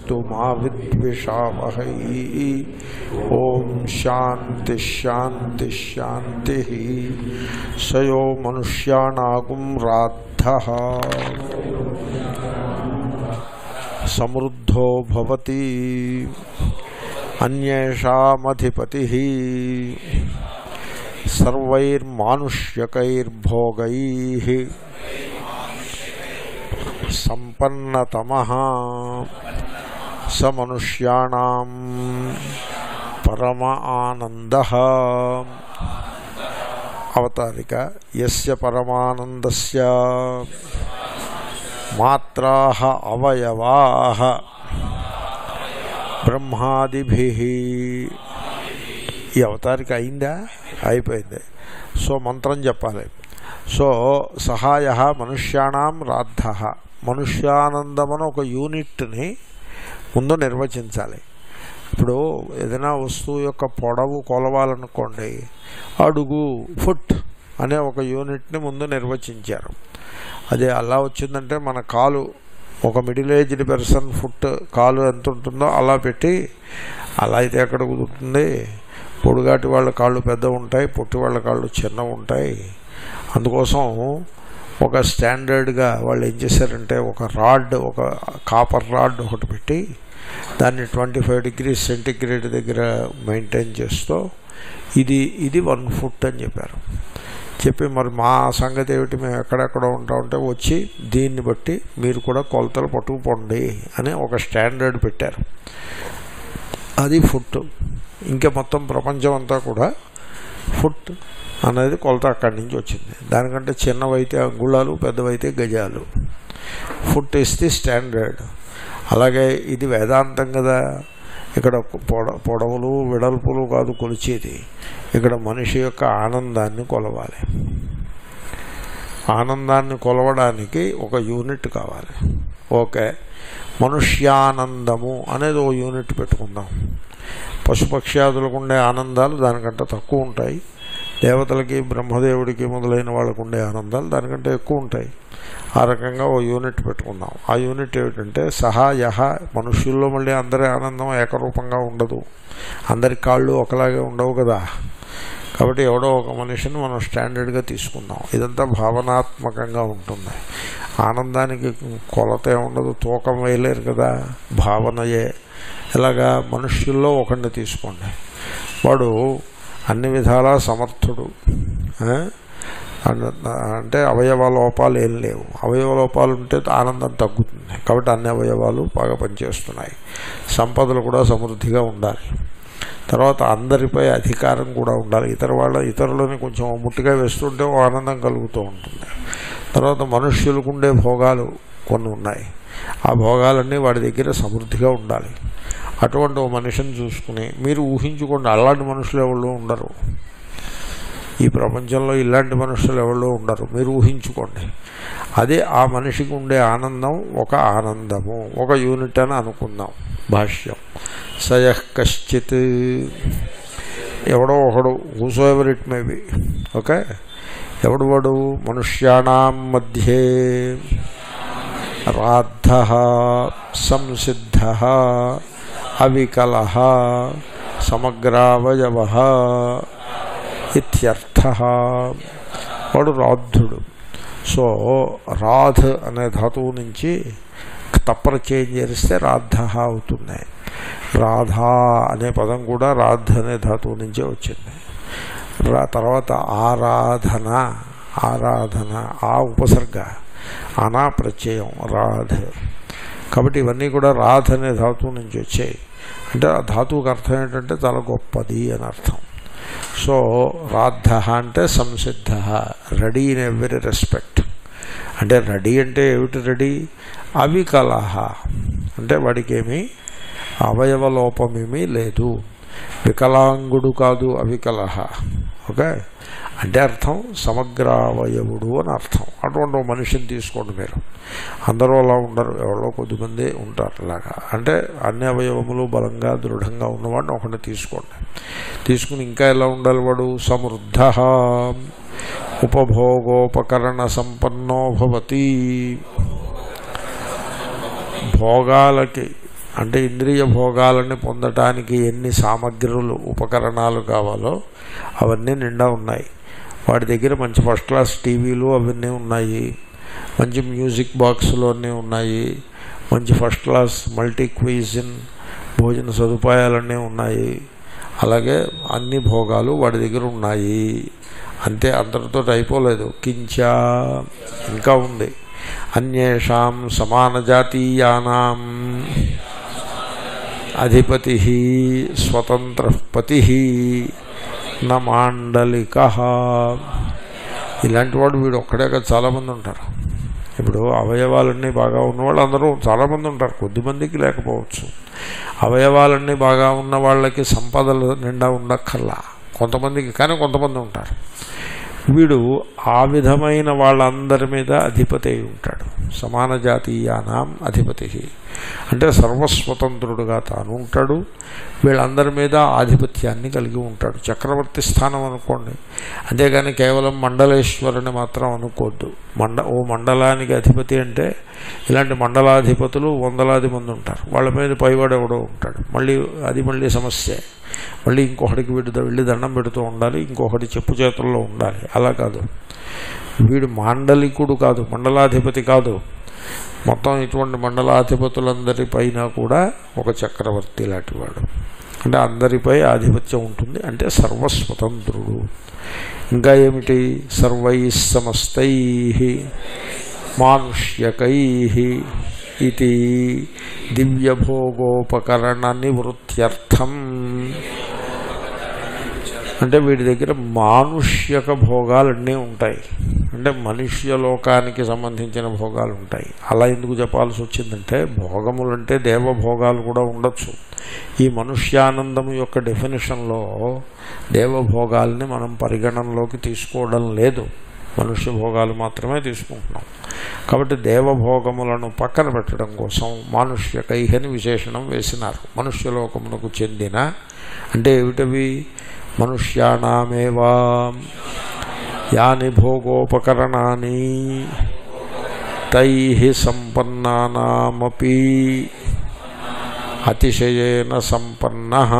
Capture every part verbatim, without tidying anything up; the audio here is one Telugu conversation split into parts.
మాస్తు మా విద్విషావహై. ఓం శాంతి శాంతి శాంతి. సయో మనుష్యానాగుం రాద్ధః సమృద్ధో భవతి అన్యేషామధిపతిః సర్వైర్మానుష్యకైర్భోగైః సంపన్నతమః స మనుష్యాణాం పరమ ఆనందః. అవతారిక. యస్య పరమానందస్య మాత్రాః అవయవాః బ్రహ్మాదిభిః. ఈ అవతారిక అయిందా? అయిపోయింది. సో మంత్రం చెప్పాలి. సో సహాయ మనుష్యాణం రాద్ధః. మనుష్యానందమని ఒక యూనిట్ని ముందు నిర్వచించాలి. ఇప్పుడు ఏదైనా వస్తువు యొక్క పొడవు కొలవాలనుకోండి, అడుగు ఫుట్ అనే ఒక యూనిట్ని ముందు నిర్వచించారు. అది అలా వచ్చిందంటే మన కాలు, ఒక మిడిల్ ఏజ్డ్ పర్సన్ ఫుట్ కాలు ఎంత ఉంటుందో అలా పెట్టి, అలా అయితే ఎక్కడ కుదురుతుంది? పొడుగాటి వాళ్ళ కాళ్ళు పెద్ద ఉంటాయి, పొట్టి వాళ్ళ కాళ్ళు చిన్న ఉంటాయి. అందుకోసం ఒక స్టాండర్డ్గా వాళ్ళు ఏం చేశారంటే ఒక రాడ్, ఒక కాపర్ రాడ్ ఒకటి పెట్టి దాన్ని ట్వంటీ ఫైవ్ డిగ్రీస్ సెంటిగ్రేడ్ దగ్గర మెయింటైన్ చేస్తూ ఇది ఇది వన్ ఫుట్ అని చెప్పారు. చెప్పి మరి మా సంగతి ఏమిటి, మేము ఎక్కడెక్కడ ఉంటామంటే వచ్చి దీన్ని బట్టి మీరు కూడా కొలతలు పట్టుకుపోండి అని ఒక స్టాండర్డ్ పెట్టారు. అది ఫుట్. ఇంకా మొత్తం ప్రపంచం అంతా కూడా ఫుట్ అనేది కొలత అక్కడి నుంచి వచ్చింది. దానికంటే చిన్నవైతే అంగుళాలు, పెద్దవైతే గజాలు. Foot is the standard. అలాగే ఇది వేదాంతం కదా. ఇక్కడ పొడ పొడవులు వెడల్పులు కాదు కొలిచేది, ఇక్కడ మనిషి యొక్క ఆనందాన్ని కొలవాలి. ఆనందాన్ని కొలవడానికి ఒక యూనిట్ కావాలి. ఓకే, మనుష్యానందము అనేది ఓ యూనిట్ పెట్టుకుందాం. పశుపక్ష్యాదులకు ఉండే ఆనందాలు దానికంటే తక్కువ ఉంటాయి. దేవతలకి, బ్రహ్మదేవుడికి మొదలైన వాళ్ళకు ఉండే ఆనందాలు దానికంటే ఎక్కువ ఉంటాయి. ఆ రకంగా ఓ యూనిట్ పెట్టుకుందాం. ఆ యూనిట్ ఏమిటంటే సహాయ. మనుష్యుల్లో మళ్ళీ అందరి ఆనందం ఏకరూపంగా ఉండదు, అందరి కాళ్ళు ఒకలాగే ఉండవు కదా. కాబట్టి ఎవడో ఒక మనిషిని మనం స్టాండర్డ్గా తీసుకుందాం. ఇదంతా భావనాత్మకంగా ఉంటుంది. ఆనందానికి కొలతే ఉండదు, తూకం వేయలేరు కదా, భావనయే. ఇలాగా మనుష్యుల్లో ఒకరిని తీసుకోండి, వాడు అన్ని విధాలా సమర్థుడు, అంటే అవయవ లోపాలు ఏం లేవు. అవయవ లోపాలు ఉంటే ఆనందం తగ్గుతుంది. కాబట్టి అన్ని అవయవాలు బాగా పనిచేస్తున్నాయి. సంపదలు కూడా సమృద్ధిగా ఉండాలి. తర్వాత అందరిపై అధికారం కూడా ఉండాలి. ఇతర వాళ్ళ ఇతరులని కొంచెం ముట్టిగా వేస్తుంటే ఆనందం కలుగుతూ ఉంటుంది. తర్వాత మనుష్యులకు ఉండే భోగాలు కొన్ని ఉన్నాయి. ఆ భోగాలన్నీ వాడి దగ్గర సమృద్ధిగా ఉండాలి. అటువంటి ఓ మనిషిని చూసుకుని మీరు ఊహించుకోండి, అలాంటి మనుషులు ఎవరు ఉండరు ఈ ప్రపంచంలో. ఇలాంటి మనుషులు ఎవరు ఉండరు, మీరు ఊహించుకోండి. అదే ఆ మనిషికి ఉండే ఆనందం ఒక ఆనందము, ఒక యూనిట్ అని అనుకుందాం. భాష్యం. సయః కశ్చిత్, ఎవడో ఒకడు, whosoever it may be. Okay, ఎవడు వాడు? మనుష్యాణం మధ్యే రాద్ధః సంసిద్ధః అవికలః సమగ్రావయవః ఇత్యర్థః. వాడు రాద్ధుడు. సో రాధ్ అనే ధాతువు నుంచి తప్పర చేంజ్ చేస్తే రాద్ధః అవుతుంది. రాధా అనే పదం కూడా రాధ్ అనే ధాతువు నుంచే వచ్చింది. తర్వాత ఆరాధన, ఆరాధన ఆ ఉపసర్గ, అనా ప్రత్యయం రాధ్. కాబట్టి ఇవన్నీ కూడా రాధ్ అనే ధాతువు నుంచి వచ్చాయి. అంటే ఆ ధాతువుకి అర్థం ఏంటంటే చాలా గొప్పది అని అర్థం. సో రాద్ధ అంటే సంసిద్ధ, రెడీ ఇన్ ఎవ్రీ రెస్పెక్ట్. అంటే రెడీ అంటే ఏమిటి? రెడీ అవికలహ అంటే వాడికి ఏమీ అవయవ లోపమేమీ లేదు, వికలాంగుడు కాదు అవికలహ. ఓకే, అంటే అర్థం సమగ్రావయవుడు అని అర్థం. అటువంటి మనిషిని తీసుకోండి మీరు. అందరూ అలా ఉండరు, ఎవరో కొద్దిమంది ఉంటారు అలాగా. అంటే అన్ని అవయవములు బలంగా దృఢంగా ఉన్నవాడిని ఒకటి తీసుకోండి. తీసుకుని ఇంకా ఎలా ఉండాలి వాడు? సమృద్ధ ఉపభోగోపకరణ సంపన్నో భవతి. భోగాలకి అంటే ఇంద్రియ భోగాలని పొందటానికి ఎన్ని సామగ్రులు ఉపకరణాలు కావాలో అవన్నీ నిండా ఉన్నాయి. వాడి దగ్గర మంచి ఫస్ట్ క్లాస్ టీవీలు అవన్నీ ఉన్నాయి, మంచి మ్యూజిక్ బాక్సులు అన్నీ ఉన్నాయి, మంచి ఫస్ట్ క్లాస్ మల్టీ క్విజిన్ భోజన సదుపాయాలన్నీ ఉన్నాయి. అలాగే అన్ని భోగాలు వాడి దగ్గర ఉన్నాయి. అంతే, అంతటితో అయిపోలేదు. కించా ఇంకా ఉంది. అన్యేషాం సమాన జాతీయానాం అధిపతి స్వతంత్ర పతి న మాండలికః. ఇలాంటి వాడు వీడు ఒక్కడే కదా, చాలామంది ఉంటారు. ఇప్పుడు అవయవాలన్నీ బాగా ఉన్నవాళ్ళు అందరూ చాలామంది ఉంటారు, కొద్దిమందికి లేకపోవచ్చు. అవయవాలన్నీ బాగా ఉన్న వాళ్ళకి సంపదలు నిండా ఉండక్కర్లా, కొంతమందికి, కానీ కొంతమంది ఉంటారు. వీడు ఆ విధమైన వాళ్ళందరి మీద అధిపతి అయి ఉంటాడు. సమాన జాతీయానాం అధిపతి అంటే సర్వస్వతంత్రుడుగా తాను ఉంటాడు, వీళ్ళందరి మీద ఆధిపత్యాన్ని కలిగి ఉంటాడు. చక్రవర్తి స్థానం అనుకోండి, అంతేగాని కేవలం మండలేశ్వరుని మాత్రం అనుకోవద్దు. మండ ఓ మండలానికి అధిపతి అంటే ఇలాంటి మండలాధిపతులు వందలాది మంది ఉంటారు, వాళ్ళ మీద పైవాడు ఎవడో ఉంటాడు. మళ్ళీ అది మళ్ళీ సమస్య. మళ్ళీ ఇంకొకటికి వీడు వెళ్ళి దండం పెడుతూ ఉండాలి, ఇంకొకటి చెప్పు చేతుల్లో ఉండాలి. అలా కాదు, వీడు మాండలికుడు కాదు, మండలాధిపతి కాదు. మొత్తం ఇటువంటి మండలాధిపతులందరిపైన కూడా ఒక చక్రవర్తి లాంటివాడు. అంటే అందరిపై ఆధిపత్యం ఉంటుంది, అంటే సర్వస్వతంత్రుడు. ఇంకా ఏమిటి? సర్వై సమస్తై మానుష్యకై ఇది దివ్యభోగోపకరణ నివృత్త్యర్థం. అంటే వీడి దగ్గర మానుష్యక భోగాలన్నీ ఉంటాయి, అంటే మనుష్య లోకానికి సంబంధించిన భోగాలు ఉంటాయి. అలా ఎందుకు చెప్పాల్సి వచ్చిందంటే, భోగములు అంటే దేవభోగాలు కూడా ఉండొచ్చు. ఈ మనుష్యానందం యొక్క డెఫినేషన్లో దేవభోగాల్ని మనం పరిగణనలోకి తీసుకోవడం లేదు, మనుష్య భోగాలు మాత్రమే తీసుకుంటున్నాం. కాబట్టి దేవభోగములను పక్కన పెట్టడం కోసం మానుష్యకైహని విశేషణం వేసినారు. మనుష్యలోకమునకు చెందిన అంటే ఏమిటవి? మనుష్యానామేవా యాని భోగోపకరణాని తైః సంపన్నానామపి అతిశయేన సంపన్నః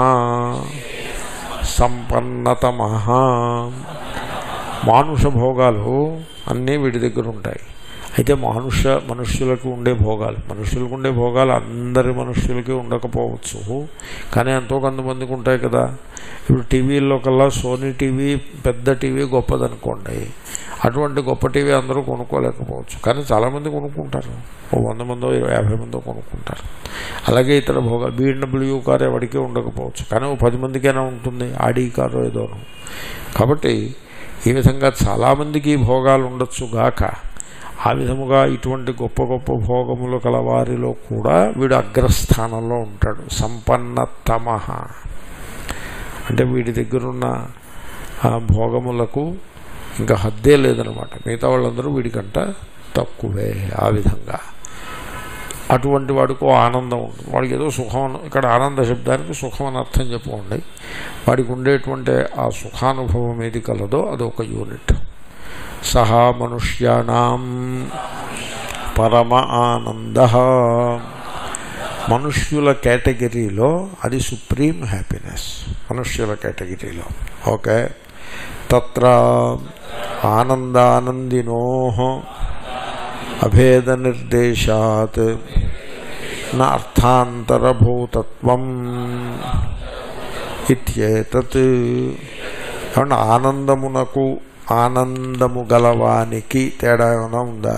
సంపన్నతమః. మానుష భోగాలు అన్నీ వీడి దగ్గర ఉంటాయి. అయితే మనుష్య మనుష్యులకు ఉండే భోగాలు మనుష్యులకు ఉండే భోగాలు అందరి మనుష్యులకి ఉండకపోవచ్చు, కానీ ఎంతో కొంతమందికి ఉంటాయి కదా. ఇప్పుడు టీవీల్లో కల్లా సోనీ టీవీ పెద్ద టీవీ గొప్పదనుకోండి, అటువంటి గొప్ప టీవీ అందరూ కొనుక్కోలేకపోవచ్చు, కానీ చాలామంది కొనుక్కుంటారు. ఓ వంద మందో యాభై మందో కొనుక్కుంటారు. అలాగే ఇతర భోగాలు బీఎండబ్ల్యూ కారు ఎవరికీ ఉండకపోవచ్చు, కానీ ఓ పది మందికైనా ఉంటుంది, ఆడీ కారు ఏదోను. కాబట్టి ఈ విధంగా చాలామందికి భోగాలు ఉండొచ్చు గాక, ఆ విధముగా ఇటువంటి గొప్ప గొప్ప భోగములు కలవారిలో కూడా వీడు అగ్రస్థానంలో ఉంటాడు. సంపన్నతమః అంటే వీడి దగ్గరున్న ఆ భోగములకు ఇంకా హద్దే లేదనమాట. మిగతా వాళ్ళందరూ వీడికంట తక్కువే. ఆ విధంగా అటువంటి వాడికి ఆనందం ఉంటుంది. వాడికి ఏదో సుఖం, ఇక్కడ ఆనంద శబ్దానికి సుఖం అని అర్థం చెప్పుకోండి. వాడికి ఉండేటువంటి ఆ సుఖానుభవం ఏది కలదో అదొక యూనిట్. సహా మనుష్యానాం పరమ ఆనందః. మనుష్యుల కేటగిరీలో అది సుప్రీం హ్యాపీనెస్. మనుష్యుల కేటగిరీలో ఓకే. తత్ర ఆనందానందినోః అభేద నిర్దేశాత్ న అర్థాంతరభూతత్వం ఇత్యేతత్. కాబట్టి ఆనందమునకు ఆనందము గలవానికి తేడా ఏమైనా ఉందా?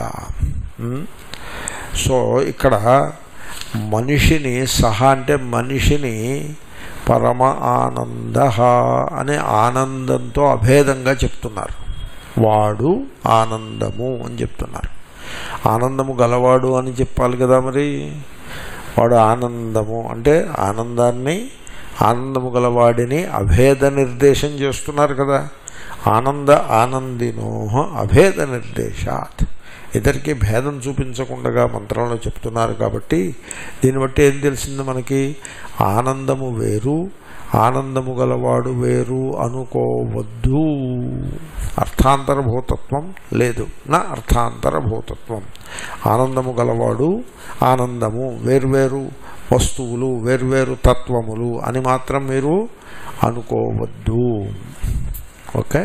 సో ఇక్కడ మనిషిని సహా అంటే మనిషిని పరమ ఆనంద అనే ఆనందంతో అభేదంగా చెప్తున్నారు. వాడు ఆనందము అని చెప్తున్నారు. ఆనందము గలవాడు అని చెప్పాలి కదా, మరి వాడు ఆనందము అంటే ఆనందాన్ని ఆనందము గలవాడిని అభేద నిర్దేశం చేస్తున్నారు కదా. ఆనంద ఆనందినోహ అభేద నిర్దేశాత్, ఇద్దరికి భేదం చూపించకుండా మంత్రంలో చెప్తున్నారు. కాబట్టి దీన్ని బట్టి ఏం తెలిసింది మనకి? ఆనందము వేరు, ఆనందము గలవాడు వేరు అనుకోవద్దు. అర్థాంతరభూతత్వం లేదు, నా అర్థాంతరభూతత్వం. ఆనందము గలవాడు ఆనందము వేరువేరు, వస్తువులు వేర్వేరు తత్వములు అని మాత్రం మీరు అనుకోవద్దు. ఓకే.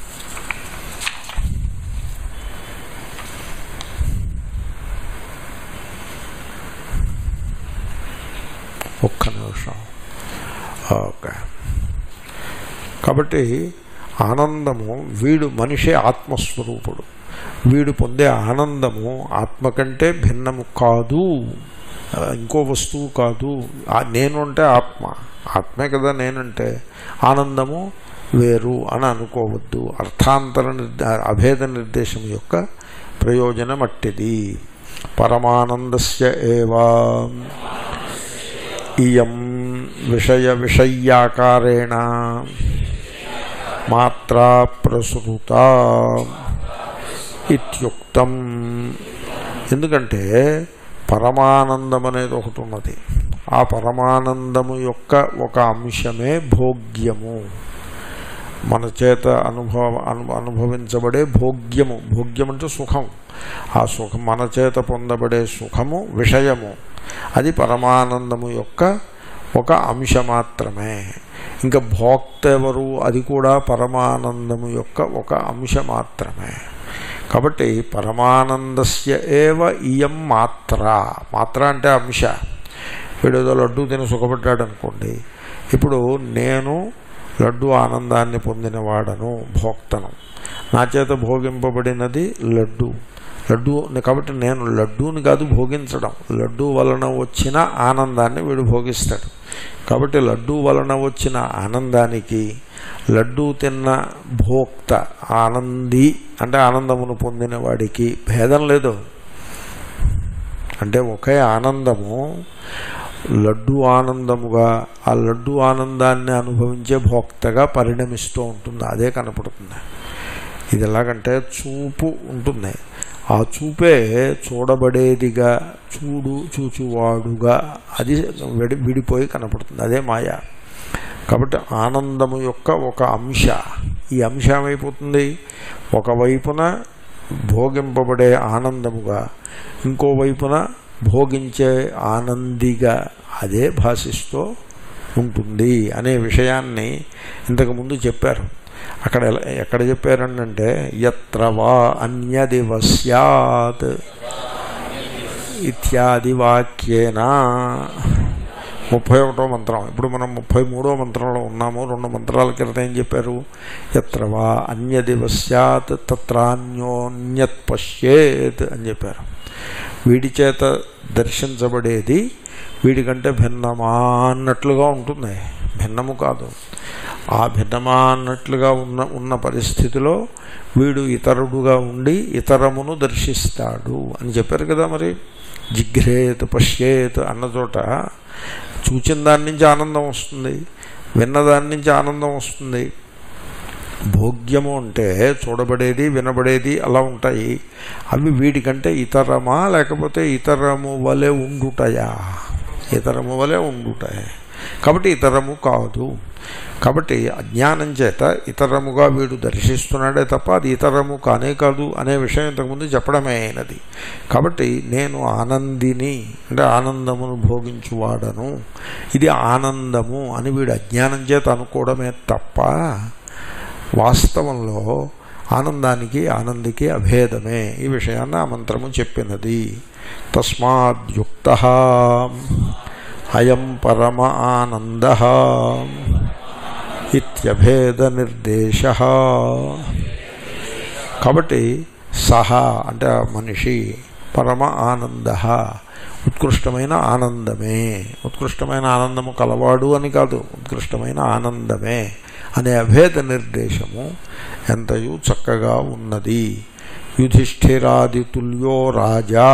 ఒక్క నిమిషం. ఓకే. కాబట్టి ఆనందము, వీడు మనిషి ఆత్మస్వరూపుడు, వీడు పొందే ఆనందము ఆత్మ కంటే భిన్నము కాదు, ఇంకో వస్తువు కాదు. నేను అంటే ఆత్మ, ఆత్మే కదా నేనంటే. ఆనందము వేరు అని అనుకోవద్దు. అర్థాంతర అభేద నిర్దేశం యొక్క ప్రయోజనం అట్టిది. పరమానందస్య ఏవా ఇయం విషయ విషయాకారేణ మాత్రా ప్రసృత ఇత్యుక్తం. ఎందుకంటే పరమానందం అనేది ఒకటి ఉన్నది. ఆ పరమానందము యొక్క ఒక అంశమే భోగ్యము, మన చేత అనుభవ అను అనుభవించబడే భోగ్యము. భోగ్యం అంటే సుఖం. ఆ సుఖం మన చేత పొందబడే సుఖము విషయము. అది పరమానందము యొక్క ఒక అంశ మాత్రమే. ఇంకా భోక్త ఎవరు? అది కూడా పరమానందము యొక్క ఒక అంశ మాత్రమే. కాబట్టి పరమానందస్య ఏవ ఇయం మాత్ర. మాత్ర అంటే అంశ. వీడేదో లడ్డూ తిని సుఖపడ్డాడు అనుకోండి. ఇప్పుడు నేను లడ్డూ ఆనందాన్ని పొందినవాడను, భోక్తను. నా చేత భోగింపబడినది లడ్డూ. లడ్డూ కాబట్టి నేను లడ్డూని కాదు భోగించడం, లడ్డూ వలన వచ్చిన ఆనందాన్ని వీడు భోగిస్తాడు. కాబట్టి లడ్డూ వలన వచ్చిన ఆనందానికి లడ్డూ తిన్న భోక్త ఆనంది అంటే ఆనందమును పొందిన వాడికి భేదం లేదు. అంటే ఒకే ఆనందము లడ్డూ ఆనందముగా ఆ లడ్డూ ఆనందాన్ని అనుభవించే భోక్తగా పరిణమిస్తూ ఉంటుంది. అదే కనపడుతుంది. ఇది ఎలాగంటే చూపు ఉంటుంది. ఆ చూపే చూడబడేదిగా, చూడు చూచువాడుగా అది విడి విడిపోయి కనపడుతుంది. అదే మాయ. కాబట్టి ఆనందము యొక్క ఒక అంశ. ఈ అంశ ఏమైపోతుంది? ఒకవైపున భోగింపబడే ఆనందముగా, ఇంకోవైపున భోగించే ఆనందిగా అదే భాషిస్తూ ఉంటుంది అనే విషయాన్ని ఇంతకుముందు చెప్పారు. అక్కడ ఎక్కడ చెప్పారంటే యత్ర వా అన్యదివ స్యాత్ ఇత్యాది వాక్యేనా. ముప్పై ఒకటో మంత్రం. ఇప్పుడు మనం ముప్పై మూడో మంత్రంలో ఉన్నాము. రెండు మంత్రాల క్రితం ఏం చెప్పారు? యత్ర వా అన్యదివ స్యాత్ తత్రాన్యోన్యత్ పశ్యేత్ అని చెప్పారు. వీడి చేత దర్శించబడేది వీడికంటే భిన్నమా అన్నట్లుగా ఉంటుంది. భిన్నము కాదు. ఆ భిన్నమా అన్నట్లుగా ఉన్న ఉన్న పరిస్థితిలో వీడు ఇతరుడుగా ఉండి ఇతరమును దర్శిస్తాడు అని చెప్పారు కదా. మరి జిఘ్రేత్ పశ్యేత్ అన్న చోట చూచిన దాని నుంచి ఆనందం వస్తుంది, విన్నదాని నుంచి ఆనందం వస్తుంది. భోగ్యము అంటే చూడబడేది వినబడేది అలా ఉంటాయి. అవి వీడికంటే ఇతరమా లేకపోతే ఇతరము వలె ఉండుటయా? ఇతరము వలె ఉండుటాయి. కాబట్టి ఇతరము కాదు. కాబట్టి అజ్ఞానం చేత ఇతరముగా వీడు దర్శిస్తున్నాడే తప్ప అది ఇతరము కానే కాదు అనే విషయం ఇంతకుముందు చెప్పడమే అయినది. కాబట్టి నేను ఆనందిని అంటే ఆనందమును భోగించువాడను, ఇది ఆనందము అని వీడు అజ్ఞానం చేత అనుకోవడమే తప్ప వాస్తవంలో ఆనందానికి ఆనందికి అభేదమే. ఈ విషయాన్ని ఆ మంత్రము చెప్పినది. తస్మాద్యుక్తః అయం పరమ ఆనందః ఇత్యభేద నిర్దేశః. కాబట్టి సహ అంటే మనిషి, పరమ ఆనందః ఉత్కృష్టమైన ఆనందమే. ఉత్కృష్టమైన ఆనందము కలవాడు అని కాదు, ఉత్కృష్టమైన ఆనందమే అనే అభేద నిర్దేశము ఎంతయు చక్కగా ఉన్నది. యుధిష్ఠిరాదితుల్యో రాజా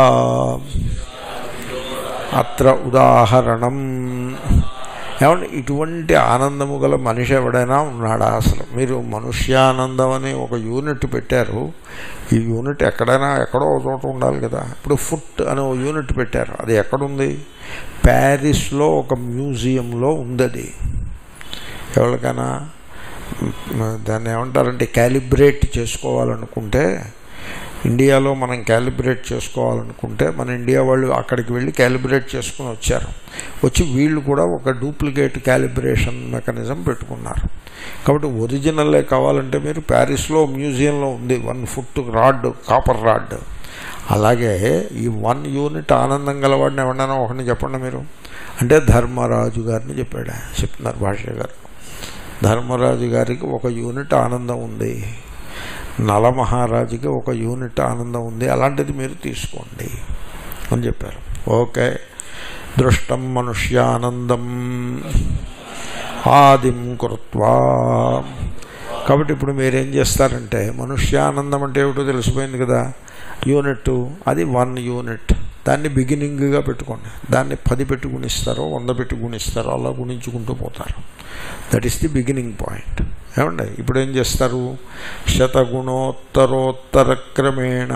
అత్ర ఉదాహరణం. ఏమంటే ఇటువంటి ఆనందము గల మనిషి ఎవడైనా ఉన్నాడా? అసలు మీరు మనుష్యానందం అని ఒక యూనిట్ పెట్టారు. ఈ యూనిట్ ఎక్కడైనా ఎక్కడో ఒక చోట ఉండాలి కదా. ఇప్పుడు ఫుట్ అనే ఒక యూనిట్ పెట్టారు. అది ఎక్కడుంది? ప్యారిస్లో ఒక మ్యూజియంలో ఉంది. అది ఎవరికైనా దాన్ని ఏమంటారంటే క్యాలిబ్రేట్ చేసుకోవాలనుకుంటే, ఇండియాలో మనం క్యాలిబ్రేట్ చేసుకోవాలనుకుంటే మన ఇండియా వాళ్ళు అక్కడికి వెళ్ళి క్యాలిబ్రేట్ చేసుకుని వచ్చారు. వచ్చి వీళ్ళు కూడా ఒక డూప్లికేట్ క్యాలిబ్రేషన్ మెకానిజం పెట్టుకున్నారు. కాబట్టి ఒరిజినల్లే కావాలంటే మీరు ప్యారిస్లో మ్యూజియంలో ఉంది one foot rod, copper rod. అలాగే ఈ వన్ యూనిట్ ఆనందం గలవాడిని ఎవడన్నా ఒకరిని చెప్పండి మీరు అంటే ధర్మరాజు గారిని చెప్పాడు చెప్తున్నారు భాష్య గారు. ధర్మరాజు గారికి ఒక యూనిట్ ఆనందం ఉంది, నలమహారాజుకి ఒక యూనిట్ ఆనందం ఉంది, అలాంటిది మీరు తీసుకోండి అని చెప్పారు. ఓకే. దృష్టం మనుష్యానందం ఆదిం కృత్వా. కాబట్టి ఇప్పుడు మీరేం చేస్తారంటే మనుష్యానందం అంటే ఏమిటో తెలిసిపోయింది కదా, యూనిట్, అది వన్ యూనిట్, దాన్ని బిగినింగ్గా పెట్టుకోండి. దాన్ని పది పెట్టి గుణిస్తారో వంద పెట్టి గుణిస్తారో అలా గుణించుకుంటూ పోతారు. That is the beginning point. ఏమండి ఇప్పుడు ఏం చేస్తారు, శతగుణోత్తరోత్తర క్రమేణ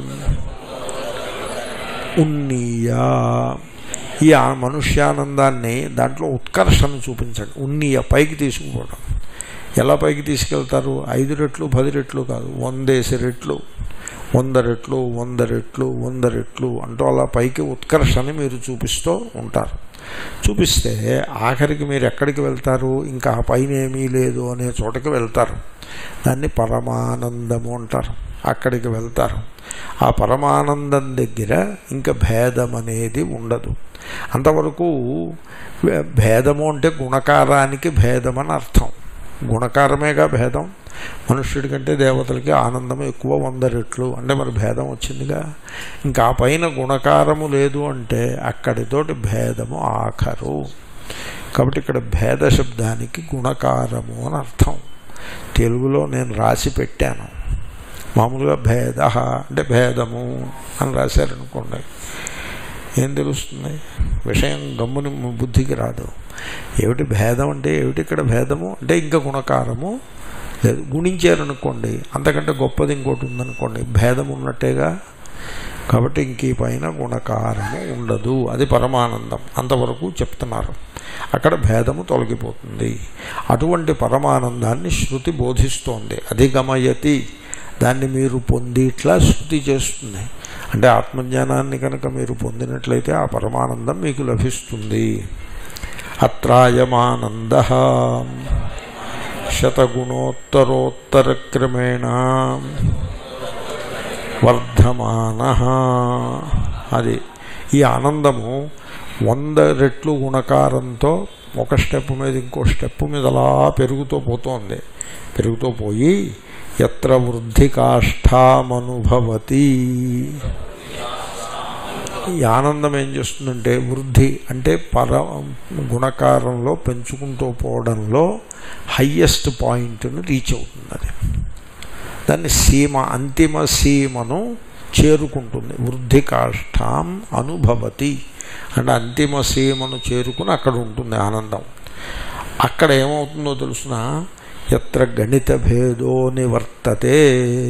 ఉన్నీయ. ఈ మనుష్యానందాన్ని దాంట్లో ఉత్కర్షను చూపించండి. ఉన్నీయ పైకి తీసుకుపోవడం. ఎలా పైకి తీసుకెళ్తారు, ఐదు రెట్లు పది రెట్లు కాదు, వందేసి రెట్లు, వంద రెట్లు వంద రెట్లు వంద రెట్లు అంటూ అలా పైకి ఉత్కర్షని మీరు చూపిస్తూ ఉంటారు. చూపిస్తే ఆఖరికి మీరు ఎక్కడికి వెళ్తారు, ఇంకా ఆ పైన ఏమీ లేదు అనే చోటకి వెళ్తారు. దాన్ని పరమానందము అంటారు. అక్కడికి వెళ్తారు. ఆ పరమానందం దగ్గర ఇంకా భేదం అనేది ఉండదు. అంతవరకు భేదము అంటే గుణకారానికి భేదం అని అర్థం. గుణకారమేగా భేదం. మనుష్యుడి కంటే దేవతలకి ఆనందం ఎక్కువ, వంద రెట్లు అంటే మరి భేదం వచ్చిందిగా. ఇంకా పైన గుణకారము లేదు అంటే అక్కడితోటి భేదము ఆఖరు. కాబట్టి ఇక్కడ భేద శబ్దానికి గుణకారము అని అర్థం. తెలుగులో నేను రాసి పెట్టాను. మామూలుగా భేద అంటే భేదము అని రాశారనుకోండి, ఏం తెలుస్తుంది, విషయం గమ్ముని బుద్ధికి రాదు. ఏమిటి భేదం అంటే ఏమిటి, ఇక్కడ భేదము అంటే ఇంకా గుణకారము లేదు. గుణించారనుకోండి, అంతకంటే గొప్పది ఇంకోటి ఉందనుకోండి, భేదం ఉన్నట్టేగా. కాబట్టి ఇంక ఈ పైన గుణకారము ఉండదు. అది పరమానందం. అంతవరకు చెప్తున్నారు. అక్కడ భేదము తొలగిపోతుంది. అటువంటి పరమానందాన్ని శృతి బోధిస్తోంది. అధిగమయతి, దాన్ని మీరు పొంది ఇట్లా శృతి చేస్తుంది. అంటే ఆత్మజ్ఞానాన్ని కనుక మీరు పొందినట్లయితే ఆ పరమానందం మీకు లభిస్తుంది. అత్రాయమానంద శతగుణోత్తరోత్తర క్రమేణ వర్ధమాన. అది ఈ ఆనందము వంద రెట్లు గుణకారంతో ఒక స్టెప్ మీద ఇంకో స్టెప్ మీద అలా పెరుగుతూ పోతోంది. పెరుగుతూ పోయి ఎత్ర వృద్ధి కాష్టామనుభవతి. ఈ ఆనందం ఏం చేస్తుందంటే వృద్ధి అంటే పర గుణకారంలో పెంచుకుంటూ పోవడంలో హయ్యెస్ట్ పాయింట్ను రీచ్ అవుతుంది. అది దాన్ని సీమ, అంతిమ సీమను చేరుకుంటుంది. వృద్ధి కాష్టాం అనుభవతి అంటే అంతిమ సీమను చేరుకుని అక్కడ ఉంటుంది ఆనందం. అక్కడ ఏమవుతుందో తెలుసిన, ఎత్ర గణిత భేదో నివర్తతే.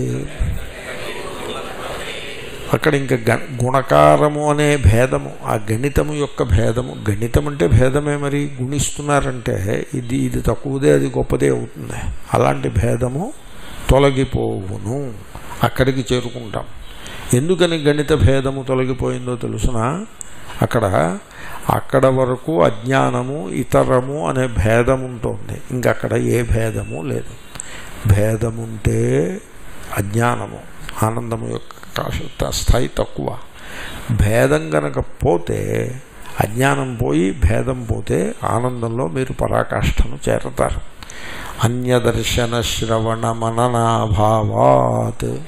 అక్కడ ఇంకా గ గుణకారము అనే భేదము, ఆ గణితము యొక్క భేదము. గణితం అంటే భేదమే. మరి గుణిస్తున్నారంటే ఇది ఇది తక్కువదే అది గొప్పదే అవుతుంది. అలాంటి భేదము తొలగిపోవును. అక్కడికి చేరుకుంటాం. ఎందుకని గణిత భేదము తొలగిపోయిందో తెలుసునా, అక్కడ అక్కడ వరకు అజ్ఞానము ఇతరము అనే భేదం ఉంటుంది. ఇంకక్కడ ఏ భేదము లేదు. భేదముంటే అజ్ఞానము, ఆనందము యొక్క స్థాయి తక్కువ. భేదం కనుక పోతే, అజ్ఞానం పోయి భేదం పోతే ఆనందంలో మీరు పరాకాష్ఠను చేరతారు. అన్యదర్శన శ్రవణ మననాభావాత్.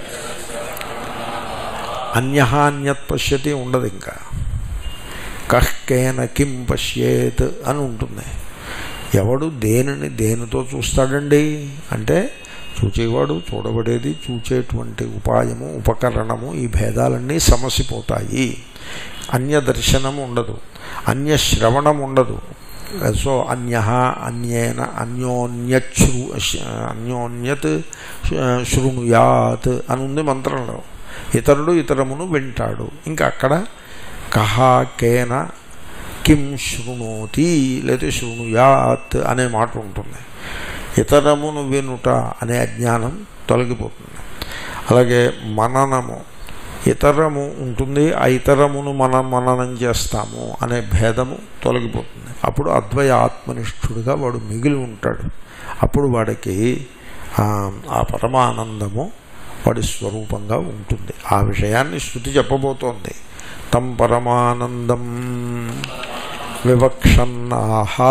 అన్యహాన్యత్ పశ్యతి ఉండదు. ఇంకా కహ్కేన కిం పశ్యేత్ అని ఉంటుంది. ఎవడు దేనిని దేనితో చూస్తాడండి అంటే చూచేవాడు, చూడబడేది, చూచేటువంటి ఉపాయము, ఉపకరణము, ఈ భేదాలన్నీ సమసిపోతాయి. అన్య దర్శనము ఉండదు, అన్య శ్రవణం ఉండదు. సో అన్య అన్యేన అన్యోన్యశ్రు అన్యోన్యత్ శృణుయాత్ అని ఉంది మంత్రంలో. ఇతరుడు ఇతరమును వింటాడు. ఇంకా అక్కడ కహ కేన కిం శృణోతి లేదా శృణుయాత్ అనే మాట ఉంటుంది. ఇతరమును వినుట అనే అజ్ఞానం తొలగిపోతుంది. అలాగే మననము, ఇతరము ఉంటుంది, ఆ ఇతరమును మనం మననం చేస్తాము అనే భేదము తొలగిపోతుంది. అప్పుడు అద్వయ ఆత్మనిష్ఠుడిగా వాడు మిగిలి ఉంటాడు. అప్పుడు వాడికి ఆ పరమానందము వాడి స్వరూపంగా ఉంటుంది. ఆ విషయాన్ని శృతి చెప్పబోతోంది. తం పరమానందం వివక్షన్నాహా.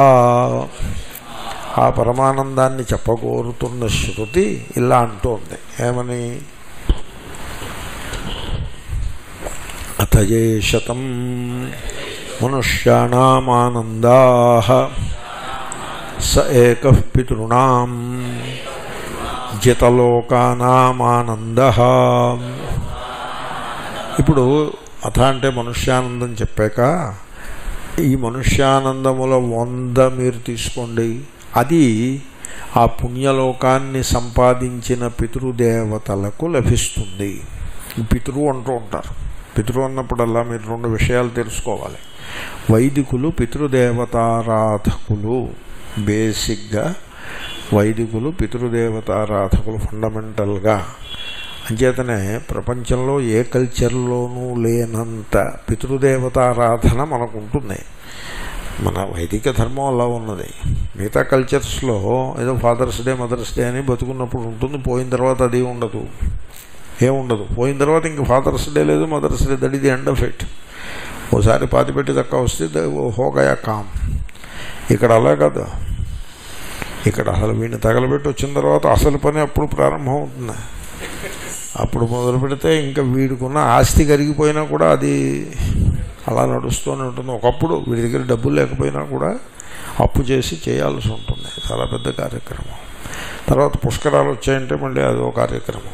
ఆ పరమానందాన్ని చెప్పగోరుతున్న శృతి ఇలా అంటోంది. ఏమని? అథయే శతం మనుష్యాణామానందాః స ఏకః పితॄణాం జితలోకానామానందః. ఇప్పుడు అథ అంటే మనుష్యానందం చెప్పాక ఈ మనుష్యానందముల వంద మీరు తీసుకోండి. అది ఆ పుణ్యలోకాన్ని సంపాదించిన పితృదేవతలకు లభిస్తుంది. పితృ అంటూ ఉంటారు. పితృ అన్నప్పుడల్లా మీరు రెండు విషయాలు తెలుసుకోవాలి. వైదికులు పితృదేవతారాధకులు. బేసిక్గా వైదికులు పితృదేవతారాధకులు ఫండమెంటల్గా. అంచేతనే ప్రపంచంలో ఏ కల్చర్లోనూ లేనంత పితృదేవతారాధన మనకు ఉంటుంది. మన వైదిక ధర్మం అలా ఉన్నది. మిగతా కల్చర్స్లో ఏదో ఫాదర్స్ డే మదర్స్ డే అని బతుకున్నప్పుడు ఉంటుంది, పోయిన తర్వాత అది ఉండదు, ఏముండదు. పోయిన తర్వాత ఇంక ఫాదర్స్ డే లేదు, mother's day, that is the end of it. ఓసారి పాతిపెట్టి తక్కువ వస్తే హోగయా కామ్. ఇక్కడ అలా కాదు. ఇక్కడ అసలు వీడిని తగలబెట్టి వచ్చిన తర్వాత అసలు పని అప్పుడు ప్రారంభం అవుతుంది. అప్పుడు మొదలు పెడితే ఇంకా వీడికున్న ఆస్తి కరిగిపోయినా కూడా అది అలా నడుస్తూనే ఉంటుంది. ఒకప్పుడు వీడి దగ్గర డబ్బులు లేకపోయినా కూడా అప్పు చేసి చేయాల్సి ఉంటుంది. చాలా పెద్ద కార్యక్రమం. తర్వాత పుష్కరాలు వచ్చాయంటే మళ్ళీ అదో కార్యక్రమం.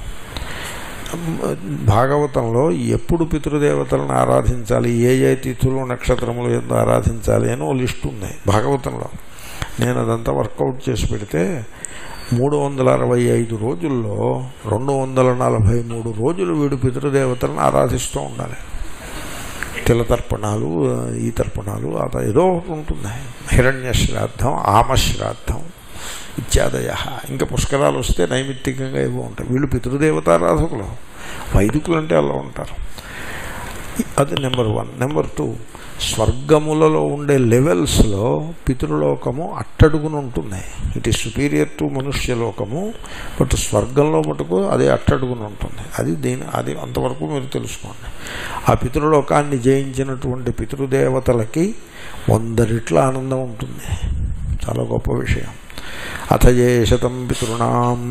భాగవతంలో ఎప్పుడు పితృదేవతలను ఆరాధించాలి, ఏ ఏ తిథులు నక్షత్రములు ఎందుకు ఆరాధించాలి అని ఓ లిస్ట్ ఉంది భాగవతంలో. నేను అదంతా వర్కౌట్ చేసి పెడితే మూడు వందల అరవై ఐదు రోజుల్లో రెండు వందల నలభై మూడు రోజులు వీడు పితృదేవతలను ఆరాధిస్తూ ఉండాలి. తిల తర్పణాలు, ఈ తర్పణాలు, అత ఏదో ఒకటి ఉంటుంది. హిరణ్య శ్రాద్ధం, ఆమశ్రాద్ధం ఇత్యాదయ. ఇంకా పుష్కరాలు వస్తే నైమిత్తికంగా ఏవో ఉంటాయి. వీళ్ళు పితృదేవతారాధకులు. వైదికులు అంటే అలా ఉంటారు. అది నెంబర్ వన్. నెంబర్ టూ, స్వర్గములలో ఉండే లెవెల్స్లో పితృలోకము అట్టడుగున ఉంటుంది. ఇట్ ఈస్ సుపీరియర్ టు మనుష్యలోకము. బట్ స్వర్గంలో మటుకు అదే అట్టడుగున ఉంటుంది. అది దీని అది అంతవరకు మీరు తెలుసుకోండి. ఆ పితృలోకాన్ని జయించినటువంటి పితృదేవతలకి వంద రెట్ల ఆనందం ఉంటుంది. చాలా గొప్ప విషయం. అథయే శతం పితॄణాం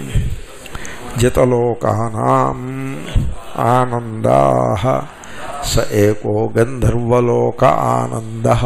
జితలోకానాం ఆనందాః స ఏకో గంధర్వలోక ఆనందః.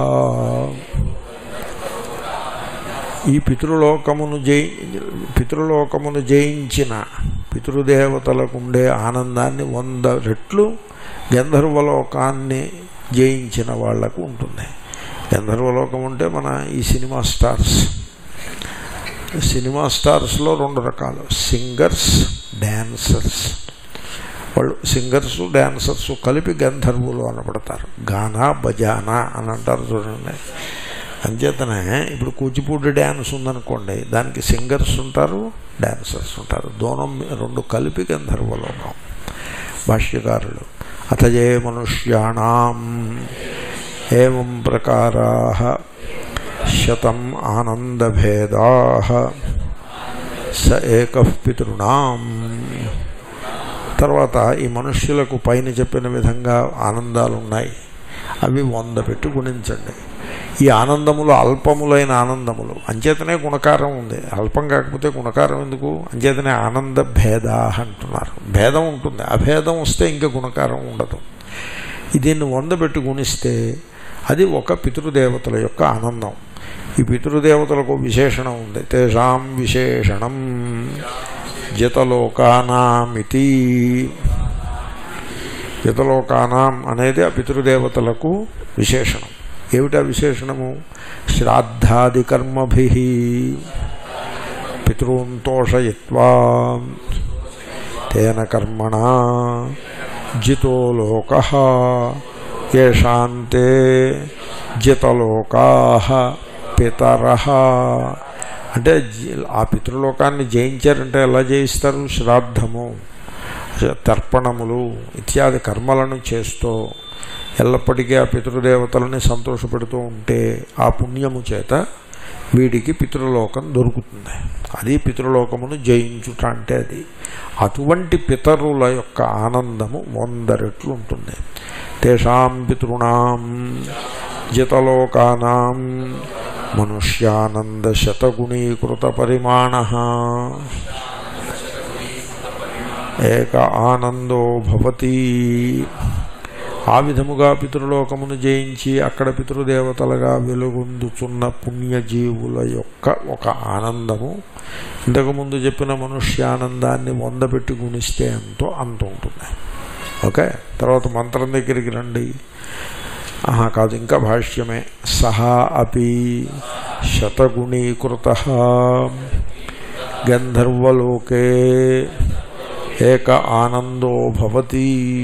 ఈ పితృలోకమును జయి పితృలోకమును జయించిన పితృదేవతలకు ఉండే ఆనందాన్ని వంద రెట్లు గంధర్వలోకాన్ని జయించిన వాళ్లకు ఉంటుంది. గంధర్వలోకం అంటే మన ఈ సినిమా స్టార్స్. సినిమా స్టార్స్లో రెండు రకాలు, సింగర్స్, డ్యాన్సర్స్. వాళ్ళు సింగర్స్ డ్యాన్సర్స్ కలిపి గంధర్వులు అనబడతారు. గానా బజానా అని అంటారు చూడండి. అంచేతనే ఇప్పుడు కూచిపూడి డ్యాన్స్ ఉందనుకోండి, దానికి సింగర్స్ ఉంటారు, డ్యాన్సర్స్ ఉంటారు. దూనం రెండు కలిపి గంధర్వలోకం. భాష్యకారులు అథయే మనుష్యాణాం ఏవం ప్రకారాః శతం ఆనందభేదాః స ఏకః పితॄణాం. తర్వాత ఈ మనుష్యులకు పైన చెప్పిన విధంగా ఆనందాలు ఉన్నాయి. అవి వంద పెట్టి గుణించండి. ఈ ఆనందములు అల్పములైన ఆనందములు. అంచేతనే గుణకారం ఉంది. అల్పం కాకపోతే గుణకారం ఎందుకు? అంచేతనే ఆనంద భేదా అంటున్నారు. భేదం ఉంటుంది. అభేదం వస్తే ఇంకా గుణకారం ఉండదు. దీన్ని వంద పెట్టి గుణిస్తే అది ఒక పితృదేవతల యొక్క ఆనందం. ఈ పితృదేవతలకు విశేషణం ఉంది. తేషాం విశేషణం జితలోకానామితి. జితలోకానాం అనేది ఆ పితృదేవతలకు విశేషణం. ఏమిటా విశేషణము? శ్రాద్ధాది కర్మభిః పితॄన్ తోషయిత్వా తేన కర్మణా జితో లోకః యేషాంతే జితలోకాః పితరః. అంటే ఆ పితృలోకాన్ని జయించారంటే ఎలా జయిస్తారు? శ్రాద్ధము. తర్పణములు ఇత్యాది కర్మలను చేస్తూ ఎల్లప్పటికీ ఆ పితృదేవతలని సంతోషపెడుతూ ఉంటే ఆ పుణ్యము చేత వీడికి పితృలోకం దొరుకుతుంది. అది పితృలోకమును జయించుట అంటే అది. అటువంటి పితరుల యొక్క ఆనందము వంద రెట్లు ఉంటుంది. తేషాం పితృణాం జితలోకానాం మనుష్యానంద శతగుణీకృత పరిమాణ ఏక ఆనందో భవతి. ఆ విధముగా పితృలోకమును జయించి అక్కడ పితృదేవతలుగా వెలుగొందుచున్న పుణ్యజీవుల యొక్క ఒక ఆనందము ఇంతకుముందు చెప్పిన మనుష్యానందాన్ని వంద పెట్టి గుణిస్తే ఎంతో అంత ఉంటుంది. ఓకే, తర్వాత మంత్రం దగ్గరికి రండి. ఆహా కాదు, ఇంకా భాష్యమే. సహా అపి శతగుణీకృత గంధర్వలోకే ఏక ఆనందో భవతి.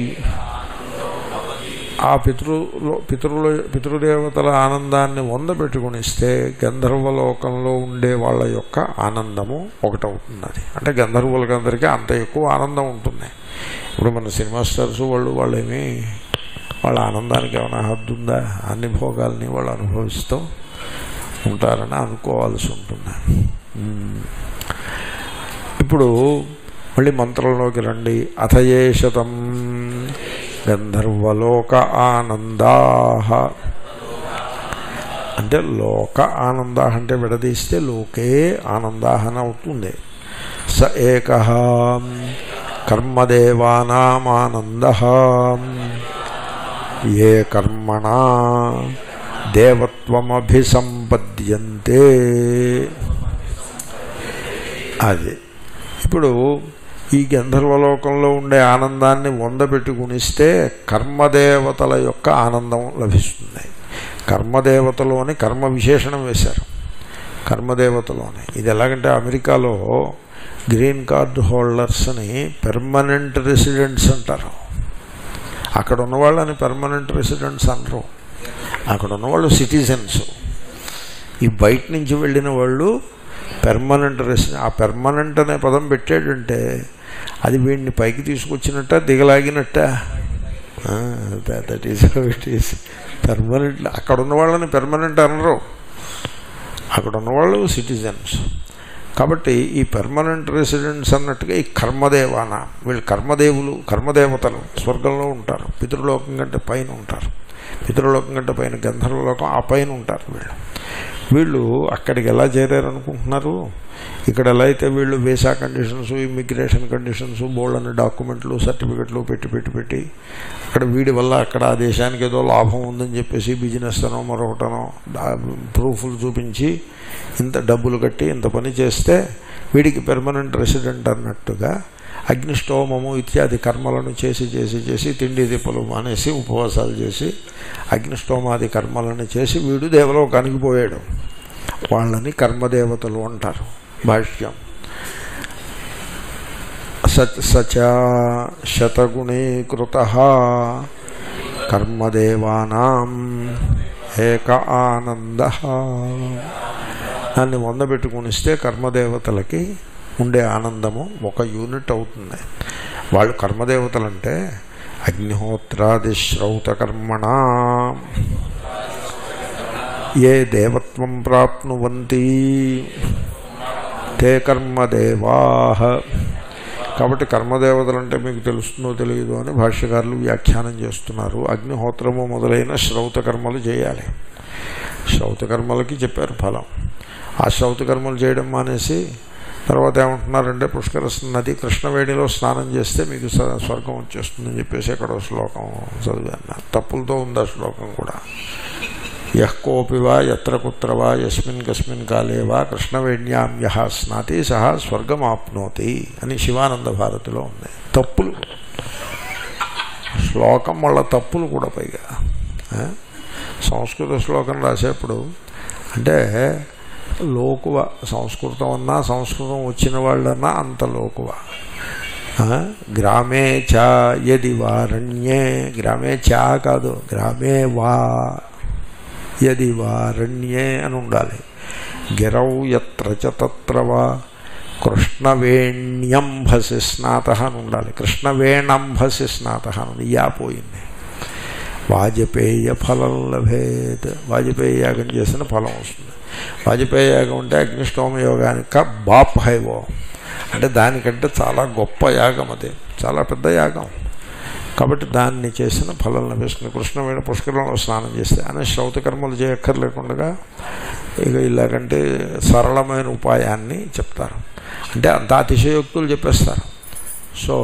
ఆ పితృలో పితృల పితృదేవతల ఆనందాన్ని వంద పెట్టుకునిస్తే గంధర్వలోకంలో ఉండే వాళ్ళ యొక్క ఆనందము ఒకటవుతున్నది. అంటే గంధర్వులకందరికీ అంత ఎక్కువ ఆనందం ఉంటుంది. ఇప్పుడు మన సినిమా స్టార్స్ వాళ్ళు వాళ్ళేమి వాళ్ళ ఆనందానికి ఏమైనా హద్దు ఉందా? అన్ని భోగాల్ని వాళ్ళు అనుభవిస్తూ ఉంటారని అనుకోవాల్సి ఉంటుంది. ఇప్పుడు మళ్ళీ మంత్రంలోకి రండి. అథయే శతం గంధర్వలోక ఆనందా అంటే లోక ఆనందా అంటే విడదీస్తే లోకే ఆనందా అని అవుతుంది. స ఏక కర్మదేవానామానంద ఏ కర్మణా దేవత్వమభిసంపద్యంతే. అది ఇప్పుడు ఈ గంధర్వలోకంలో ఉండే ఆనందాన్ని వంద పెట్టి గుణిస్తే కర్మదేవతల యొక్క ఆనందం లభిస్తుంది. కర్మదేవతలోని కర్మ విశేషణం వేశారు. కర్మదేవతలోని ఇది ఎలాగంటే అమెరికాలో గ్రీన్ కార్డు హోల్డర్స్ని పెర్మనెంట్ రెసిడెంట్స్ అంటారు. అక్కడ ఉన్నవాళ్ళని పెర్మనెంట్ రెసిడెంట్స్ అనరు. అక్కడ ఉన్నవాళ్ళు సిటిజన్స్. ఈ బయట నుంచి వెళ్ళిన వాళ్ళు పెర్మనెంట్ రెసిడెంట్. ఆ పెర్మనెంట్ అనే పదం పెట్టాడంటే అది వీడిని పైకి తీసుకొచ్చినట్ట దిగలాగినట్ట. That is it is permanent. అక్కడ ఉన్న వాళ్ళని పెర్మనెంట్ అనరు. అక్కడ ఉన్నవాళ్ళు సిటిజన్స్. కాబట్టి ఈ పెర్మనెంట్ రెసిడెంట్స్ అన్నట్టుగా ఈ కర్మదేవాన వీళ్ళు కర్మదేవులు కర్మదేవతలు స్వర్గంలో ఉంటారు. పితృలోకం కంటే పైన ఉంటారు. పితృలోకం కంటే పైన గంధర్వలోకం ఆ పైన ఉంటారు. వీళ్ళు వీళ్ళు అక్కడికి ఎలా చేరారనుకుంటున్నారు? ఇక్కడ ఎలా అయితే వీళ్ళు వీసా కండిషన్స్, ఇమ్మిగ్రేషన్ కండిషన్స్, బోల్డ్ అనే డాక్యుమెంట్లు, సర్టిఫికెట్లు పెట్టి పెట్టి పెట్టి అక్కడ వీడి వల్ల అక్కడ ఆ దేశానికి ఏదో లాభం ఉందని చెప్పేసి బిజినెస్ అనో మరొకటనో ప్రూఫ్లు చూపించి ఇంత డబ్బులు కట్టి ఇంత పని చేస్తే వీడికి పెర్మనెంట్ రెసిడెంట్ అన్నట్టుగా అగ్నిష్టోమము ఇత్యాది కర్మలను చేసి చేసి చేసి తిండి దిప్పలు మానేసి ఉపవాసాలు చేసి అగ్నిష్టోమాది కర్మలను చేసి వీడు దేవలోకానికి పోయాడు. వాళ్ళని కర్మదేవతలు అంటారు. భాష్యం సచ సచ శతగుణీకృత కర్మదేవానాం ఏక ఆనంద. దాన్ని వంద పెట్టుకునిస్తే కర్మదేవతలకి ఉండే ఆనందము ఒక యూనిట్ అవుతుంది. వాళ్ళు కర్మదేవతలంటే అగ్నిహోత్రాది శ్రౌత కర్మణ ఏ దేవత్వం ప్రాప్నువంతి తే కర్మదేవా. కాబట్టి కర్మదేవతలు అంటే మీకు తెలుస్తుందో తెలియదు అని భాష్యకారులు వ్యాఖ్యానం చేస్తున్నారు. అగ్నిహోత్రము మొదలైన శ్రౌత కర్మలు చేయాలి. శ్రౌత కర్మలకి చెప్పారు ఫలం. ఆ శ్రౌత కర్మలు చేయడం మానేసి తర్వాత ఏమంటున్నారంటే పుష్కర నది కృష్ణవేణిలో స్నానం చేస్తే మీకు స్వర్గం వచ్చేస్తుందని చెప్పేసి ఎక్కడో శ్లోకం చదివాను. తప్పులతో ఉంది ఆ శ్లోకం కూడా. యః కోపి వా యత్ర కుత్ర వా యస్మిన్ కస్మిన్ కాలే వా కృష్ణవేణ్యాం యః స్నాతి సహ స్వర్గమాప్నోతి అని శివానంద భారతిలో ఉంది. తప్పులు శ్లోకం వల్ల తప్పులు కూడా పైగా సంస్కృత శ్లోకం రాసేప్పుడు అంటే లోకువ సంస్కృతం అన్నా సంస్కృతం వచ్చిన వాళ్ళన్నా అంత లోకువ. గ్రామే చా యది వారణ్యే గ్రామే చా కాదు గ్రామే వా యది వారణ్యే అని ఉండాలి. గిరౌ యత్ర చ తత్ర వా కృష్ణవేణ్యంభసి స్నాత అని ఉండాలి. కృష్ణవేణంభసి స్నాత అని యా పోయింది. వాజపేయ ఫలం లభేత్. వాజపేయ యాగం చేసిన ఫలం వస్తుంది. వాజపేయ యాగం అంటే అగ్నిష్టోమ యోగానిక బాప్ హైవో అంటే దానికంటే చాలా గొప్ప యాగం, అది చాలా పెద్ద యాగం. కాబట్టి దాన్ని చేసిన ఫలం లభిస్తుంది. కృష్ణవేణ పుష్కరంలో స్నానం చేస్తే అని శ్రౌత కర్మలు చేయక్కర్లేకుండా ఇక ఇలాగంటే సరళమైన ఉపాయాన్ని చెప్తారు. అంటే అంత అతిశయోక్తులు చెప్పేస్తారు. సో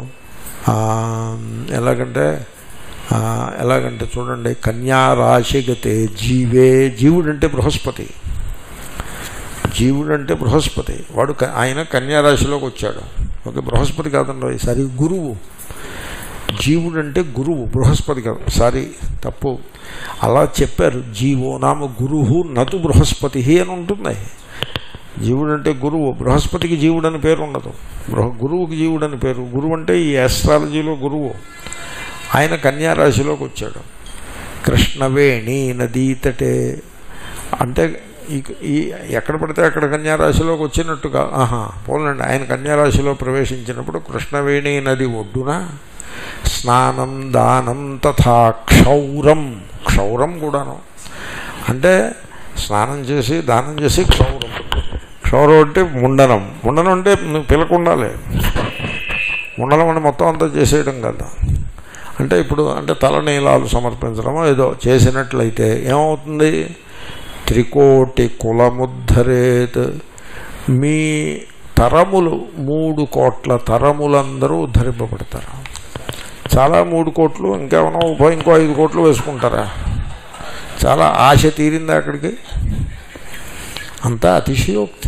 ఎలాగంటే ఎలాగంటే చూడండి, కన్యారాశిగతే జీవే. జీవుడు అంటే బృహస్పతి. జీవుడు అంటే బృహస్పతి. వాడు ఆయన కన్యారాశిలోకి వచ్చాడు. ఓకే, బృహస్పతి కాదండి ఈసారి గురువు. జీవుడు అంటే గురువు, బృహస్పతి కాదు. సారీ, తప్పు. అలా చెప్పారు. జీవో నామ గురువు నతు బృహస్పతి అని ఉంటుంది. జీవుడు అంటే గురువు. బృహస్పతికి జీవుడు అని పేరు ఉండదు. బృహ గురువుకి జీవుడు అని పేరు. గురువు అంటే ఈ ఆస్ట్రాలజీలో గురువు. ఆయన కన్యారాశిలోకి వచ్చాడు. కృష్ణవేణి నదీ తటే అంటే ఈ ఎక్కడ పడితే అక్కడ కన్యారాశిలోకి వచ్చినట్టుగా. ఆహా పోలండి, ఆయన కన్యారాశిలో ప్రవేశించినప్పుడు కృష్ణవేణి నది ఒడ్డున స్నానం దానం తథా క్షౌరం. క్షౌరం కూడాను అంటే స్నానం చేసి దానం చేసి క్షౌరం. క్షౌరం అంటే ముండనం. ముండనం అంటే పిలకుండాలి. ముండనం అంటే మొత్తం అంతా చేసేయడం కదా. అంటే ఇప్పుడు అంటే తలనీలాలు సమర్పించడమో ఏదో చేసినట్లయితే ఏమవుతుంది? త్రికోటి కులముద్ధరేత్. మీ తరములు మూడు కోట్ల తరములందరూ ఉద్ధరింపబడతారు. చాలా మూడు కోట్లు ఇంకేమన్నా ఉప ఇంకో ఐదు కోట్లు వేసుకుంటారా? చాలా ఆశ తీరిందా అక్కడికి? అంతా అతిశయోక్తి.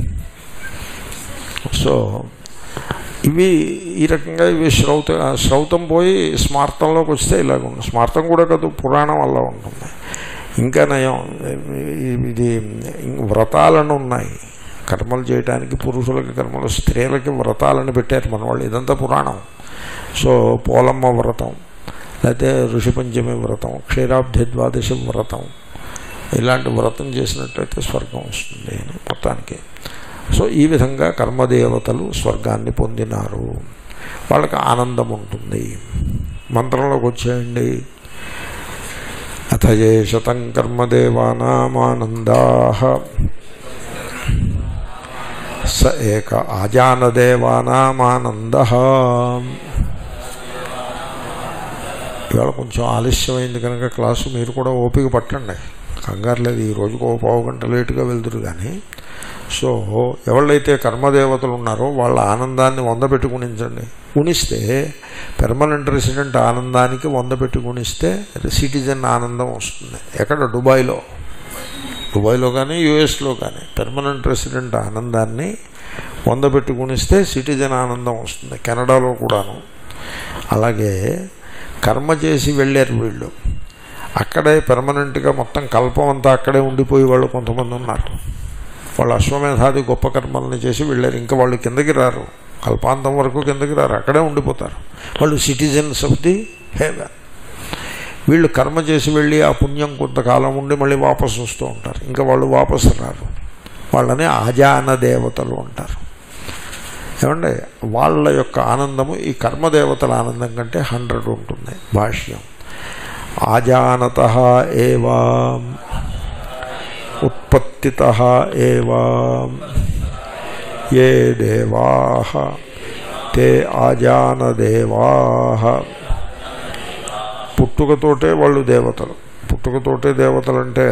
సో ఇవి ఈ రకంగా ఇవి శ్రౌత శ్రౌతం పోయి స్మార్తంలోకి వస్తే ఇలాగ ఉంటుంది. స్మార్తం కూడా కాదు, పురాణం వల్ల ఉంటుంది. ఇంకా నయం, ఇది వ్రతాలను ఉన్నాయి కర్మలు చేయడానికి. పురుషులకి కర్మలు, స్త్రీలకి వ్రతాలను పెట్టారు మన వాళ్ళు. ఇదంతా పురాణం. సో పోలమ్మ వ్రతం, లేకపోతే ఋషిపంచమి వ్రతం, క్షీరాబ్ధి ద్వాదశి వ్రతం, ఇలాంటి వ్రతం చేసినట్లయితే స్వర్గం వస్తుంది అని మొత్తానికి. సో ఈ విధంగా కర్మదేవతలు స్వర్గాన్ని పొందినారు. వాళ్ళకి ఆనందం ఉంటుంది. మంత్రంలోకి వచ్చేయండి. అథయే శతం కర్మదేవానామానందాః స ఏక ఆజానదేవానామానందః. ఇవాళ కొంచెం ఆలస్యమైంది కనుక క్లాసు మీరు కూడా ఓపిక పట్టండి, కంగారు లేదు. ఈ రోజుకు ఓ పావు గంట లేటుగా వెళ్తురు కానీ. సో ఎవళ్ళైతే కర్మదేవతలు ఉన్నారో వాళ్ళ ఆనందాన్ని వంద పెట్టి గుణించండి. గుణిస్తే పెర్మనెంట్ రెసిడెంట్ ఆనందానికి వంద పెట్టి గుణిస్తే సిటిజన్ ఆనందం వస్తుంది. ఎక్కడ? దుబాయ్లో. దుబాయ్లో కానీ యూఎస్లో కానీ పెర్మనెంట్ రెసిడెంట్ ఆనందాన్ని వంద పెట్టి గుణిస్తే సిటిజన్ ఆనందం వస్తుంది. కెనడాలో కూడాను అలాగే. కర్మ చేసి వెళ్ళారు వీళ్ళు, అక్కడే పెర్మనెంట్గా మొత్తం కల్పం అంతా అక్కడే ఉండిపోయి వాళ్ళు కొంతమంది ఉన్నారు. వాళ్ళు అశ్వమేధాది గొప్ప కర్మల్ని చేసి వెళ్ళారు. ఇంకా వాళ్ళు కిందకి రారు, కల్పాంతం వరకు కిందకి రారు, అక్కడే ఉండిపోతారు. వాళ్ళు సిటిజన్స్ ఆఫ్ ది హెవెన్. వీళ్ళు కర్మ చేసి వెళ్ళి ఆ పుణ్యం కొంతకాలం ఉండి మళ్ళీ వాపసు వస్తూ ఉంటారు. ఇంకా వాళ్ళు వాపసు రారు. వాళ్ళని ఆజాన దేవతలు అంటారు. ఏమంటే వాళ్ళ యొక్క ఆనందము ఈ కర్మదేవతల ఆనందం కంటే హండ్రెడ్ ఉంటుంది. భాష్యం. ఆజానతః ఏవా ఉత్పత్తితః ఏవా ఏ దేవాః తే ఆజానదేవాః. పుట్టుకతోటే వాళ్ళు దేవతలు. పుట్టుకతోటే దేవతలు అంటే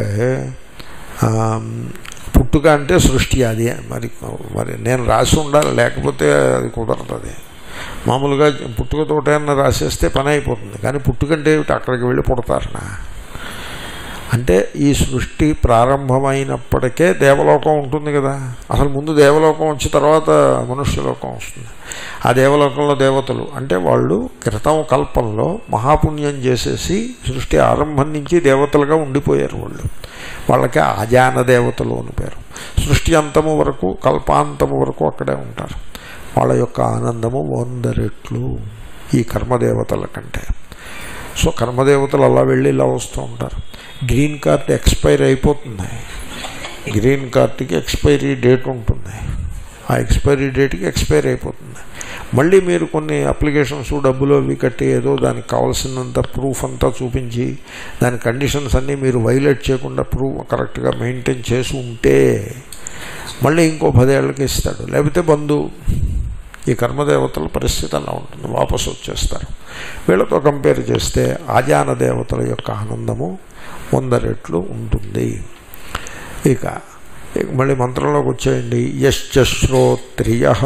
పుట్టుక అంటే సృష్టి. అది మరి మరి నేను రాసి ఉండాలి, లేకపోతే అది కుదరదు. మామూలుగా పుట్టుకతోటే అన్న రాసేస్తే పని అయిపోతుంది. కానీ పుట్టుకంటే ఏమిటి? అక్కడికి వెళ్ళి పుడతారనా అంటే ఈ సృష్టి ప్రారంభమైనప్పటికే దేవలోకం ఉంటుంది కదా. అసలు ముందు దేవలోకం వచ్చి తర్వాత మనుష్యలోకం వస్తుంది. ఆ దేవలోకంలో దేవతలు అంటే వాళ్ళు క్రితం కల్పంలో మహాపుణ్యం చేసేసి సృష్టి ఆరంభం నుంచి దేవతలుగా ఉండిపోయారు. వాళ్ళు వాళ్ళకి ఆజాన దేవతలు అని పేరు. సృష్టి అంతము వరకు, కల్పాంతము వరకు అక్కడే ఉంటారు. వాళ్ళ యొక్క ఆనందము వంద రెట్లు ఈ కర్మదేవతల కంటే. సో కర్మదేవతలు అలా వెళ్ళి ఇలా వస్తూ ఉంటారు. గ్రీన్ కార్డ్ ఎక్స్పైర్ అయిపోతుంది. గ్రీన్ కార్డుకి ఎక్స్పైరీ డేట్ ఉంటుంది. ఆ ఎక్స్పైరీ డేట్కి ఎక్స్పైర్ అయిపోతుంది. మళ్ళీ మీరు కొన్ని అప్లికేషన్స్ డబ్బులు అవి కట్టి ఏదో దానికి కావాల్సినంత ప్రూఫ్ అంతా చూపించి దాని కండిషన్స్ అన్నీ మీరు వైలేట్ చేయకుండా ప్రూఫ్ కరెక్ట్గా మెయింటైన్ చేసి ఉంటే మళ్ళీ ఇంకో పదేళ్ళకి ఇస్తాడు. లేకపోతే బంధు. ఈ కర్మదేవతల పరిస్థితి అలా ఉంటుంది, వాపసు వచ్చేస్తారు. వీళ్ళతో కంపేర్ చేస్తే ఆజాన దేవతల యొక్క ఆనందము వంద రెట్లు ఉంటుంది. ఇక మళ్ళీ మంత్రంలోకి వచ్చేయండి. యశ్చ శ్రోత్రియః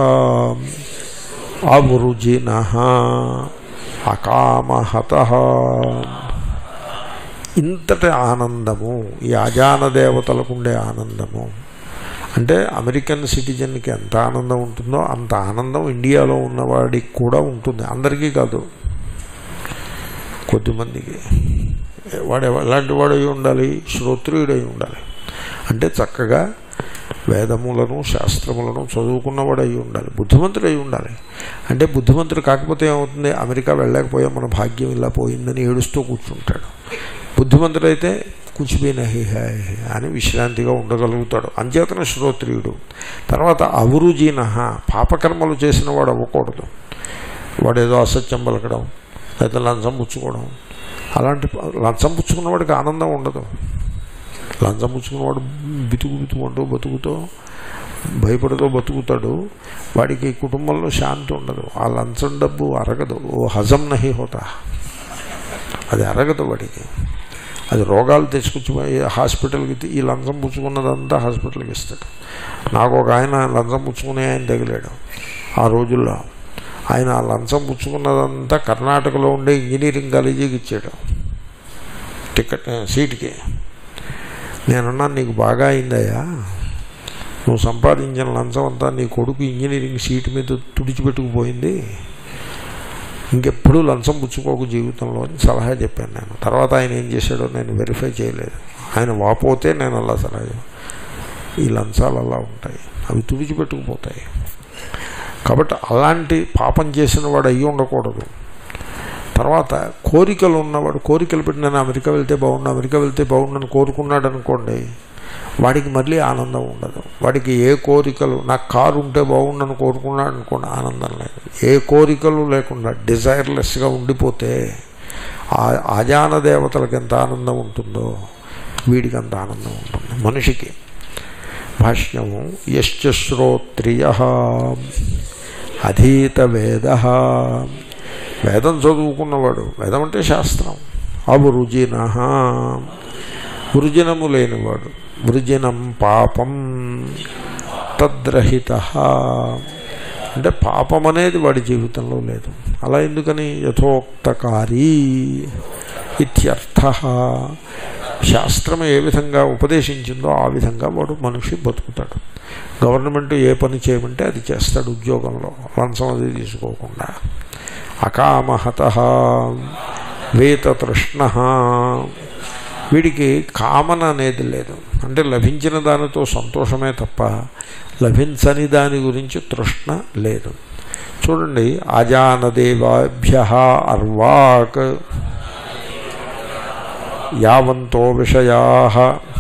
అవృజినః అకామహతః. ఇంతటి ఆనందము ఈ ఆజాన దేవతలకు ఉండే ఆనందము అంటే అమెరికన్ సిటిజన్కి ఎంత ఆనందం ఉంటుందో అంత ఆనందం ఇండియాలో ఉన్నవాడికి కూడా ఉంటుంది. అందరికీ కాదు, కొద్దిమందికి. వాడు ఎలాంటి వాడు అయి ఉండాలి? శ్రోత్రియుడై ఉండాలి. అంటే చక్కగా వేదములను శాస్త్రములను చదువుకున్నవాడు అయి ఉండాలి, బుద్ధిమంతుడు అయి ఉండాలి. అంటే బుద్ధిమంతుడు కాకపోతే ఏమవుతుంది? అమెరికా వెళ్ళలేకపోయా, మన భాగ్యం ఇలా పోయిందని ఏడుస్తూ కూర్చుంటాడు. బుద్ధిమంతుడైతే కుచిబీ నహి హై అని విశ్రాంతిగా ఉండగలుగుతాడు. అంచేతన శ్రోత్రియుడు. తర్వాత అవరుజీన, పాపకర్మలు చేసిన వాడు అవ్వకూడదు. వాడు ఏదో అసత్యం పలకడం లేదా లంచం పుచ్చుకోవడం, అలాంటి లంచం పుచ్చుకున్నవాడికి ఆనందం ఉండదు. లంచం పుచ్చుకున్నవాడు బితుకు బితుకుంటూ బతుకుతూ భయపడుతూ బతుకుతాడు. వాడికి కుటుంబంలో శాంతి ఉండదు. ఆ లంచం డబ్బు అరగదు. ఓ హజం నహి హోతా, అది అరగదు వాడికి. అది రోగాలు తెచ్చుకొచ్చి హాస్పిటల్కి ఈ లంచం పుచ్చుకున్నదంతా హాస్పిటల్కి ఇస్తాడు. నాకు ఒక ఆయన లంచం పుచ్చుకునే ఆయన తగిలాడు. ఆ రోజుల్లో ఆయన ఆ లంచం పుచ్చుకున్నదంతా కర్ణాటకలో ఉండే ఇంజనీరింగ్ కాలేజీకి ఇచ్చాడు టికెట్ సీట్కి. నేనున్నాను, నీకు బాగా అయిందయ్యా, నువ్వు సంపాదించిన లంచం అంతా నీ కొడుకు ఇంజనీరింగ్ సీటు మీద తుడిచిపెట్టుకుపోయింది, ఇంకెప్పుడు లంచం పుచ్చుకోకు జీవితంలో అని సలహా చెప్పాను నేను. తర్వాత ఆయన ఏం చేశాడో నేను వెరిఫై చేయలేదు. ఆయన వాపోతే నేను అలా సలహా, ఈ లంచాలు అలా ఉంటాయి, అవి తుడిచిపెట్టుకుపోతాయి. కాబట్టి అలాంటి పాపం చేసిన వాడు అయ్యి ఉండకూడదు. తర్వాత కోరికలు ఉన్నవాడు, కోరికలు పెట్టి నేను అమెరికా వెళ్తే బాగుండు అమెరికా వెళ్తే బాగుండని కోరుకున్నాడు అనుకోండి, వాడికి మళ్ళీ ఆనందం ఉండదు. వాడికి ఏ కోరికలు, నాకు కారు ఉంటే బాగుండని కోరుకున్నాడు అనుకోండి, ఆనందం లేదు. ఏ కోరికలు లేకుండా డిజైర్లెస్గా ఉండిపోతే ఆ ఆజాన దేవతలకు ఎంత ఆనందం ఉంటుందో వీడికి అంత ఆనందం ఉంటుంది మనిషికి. భాష్యము యశ్చ శ్రోత్రియః అధీత వేదః, వేదం చదువుకున్నవాడు, వేదం అంటే శాస్త్రం. అవృజినః, వృజనము లేనివాడు. వృజనం పాపం తద్రహితః, అంటే పాపం అనేది వాడి జీవితంలో లేదు. అలా ఎందుకని? యథోక్తకారీ ఇత్యర్థః. శాస్త్రం ఏ విధంగా ఉపదేశించిందో ఆ విధంగా వాడు మనిషి బతుకుతాడు. గవర్నమెంట్ ఏ పని చేయమంటే అది చేస్తాడు ఉద్యోగంలో, లంచం అది తీసుకోకుండా. అకామహతః వేతతృష్ణః, వీడికి కామన అనేది లేదు. అంటే లభించిన దానితో సంతోషమే తప్ప లభించని దాని గురించి తృష్ణ లేదు. చూడండి, ఆజానదేవాభ్యః అర్వాక్ యావంతో విషయాః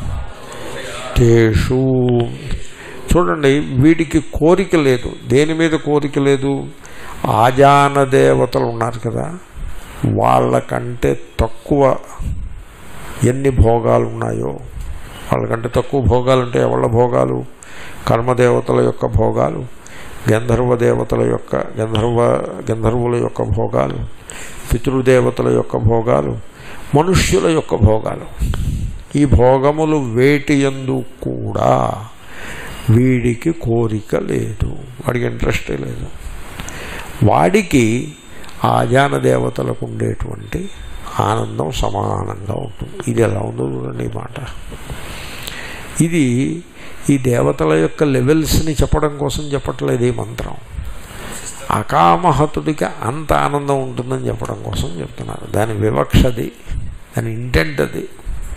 తేషు. చూడండి, వీడికి కోరిక లేదు. దేని మీద కోరిక లేదు? ఆజాన దేవతలు ఉన్నారు కదా, వాళ్ళకంటే తక్కువ ఎన్ని భోగాలు ఉన్నాయో, వాళ్ళకంటే తక్కువ భోగాలు అంటే ఎవళ్ళ భోగాలు? కర్మదేవతల యొక్క భోగాలు, గంధర్వ దేవతల యొక్క గంధర్వ గంధర్వుల యొక్క భోగాలు, పితృదేవతల యొక్క భోగాలు, మనుష్యుల యొక్క భోగాలు. ఈ భోగములు వేటి యందు కూడా వీడికి కోరిక లేదు, వాడికి ఇంట్రెస్టే లేదు. వాడికి ఆజాన దేవతలకు ఉండేటువంటి ఆనందం సమానంగా ఉంటుంది. ఇది ఎలా ఉందో చూడండి ఈ మాట. ఇది ఈ దేవతల యొక్క లెవెల్స్ని చెప్పడం కోసం చెప్పట్లేదు ఈ మంత్రం. అకామహతుడికి అంత ఆనందం ఉంటుందని చెప్పడం కోసం చెప్తున్నారు. దాని వివక్షది, దాని ఇంటెంట్ అది.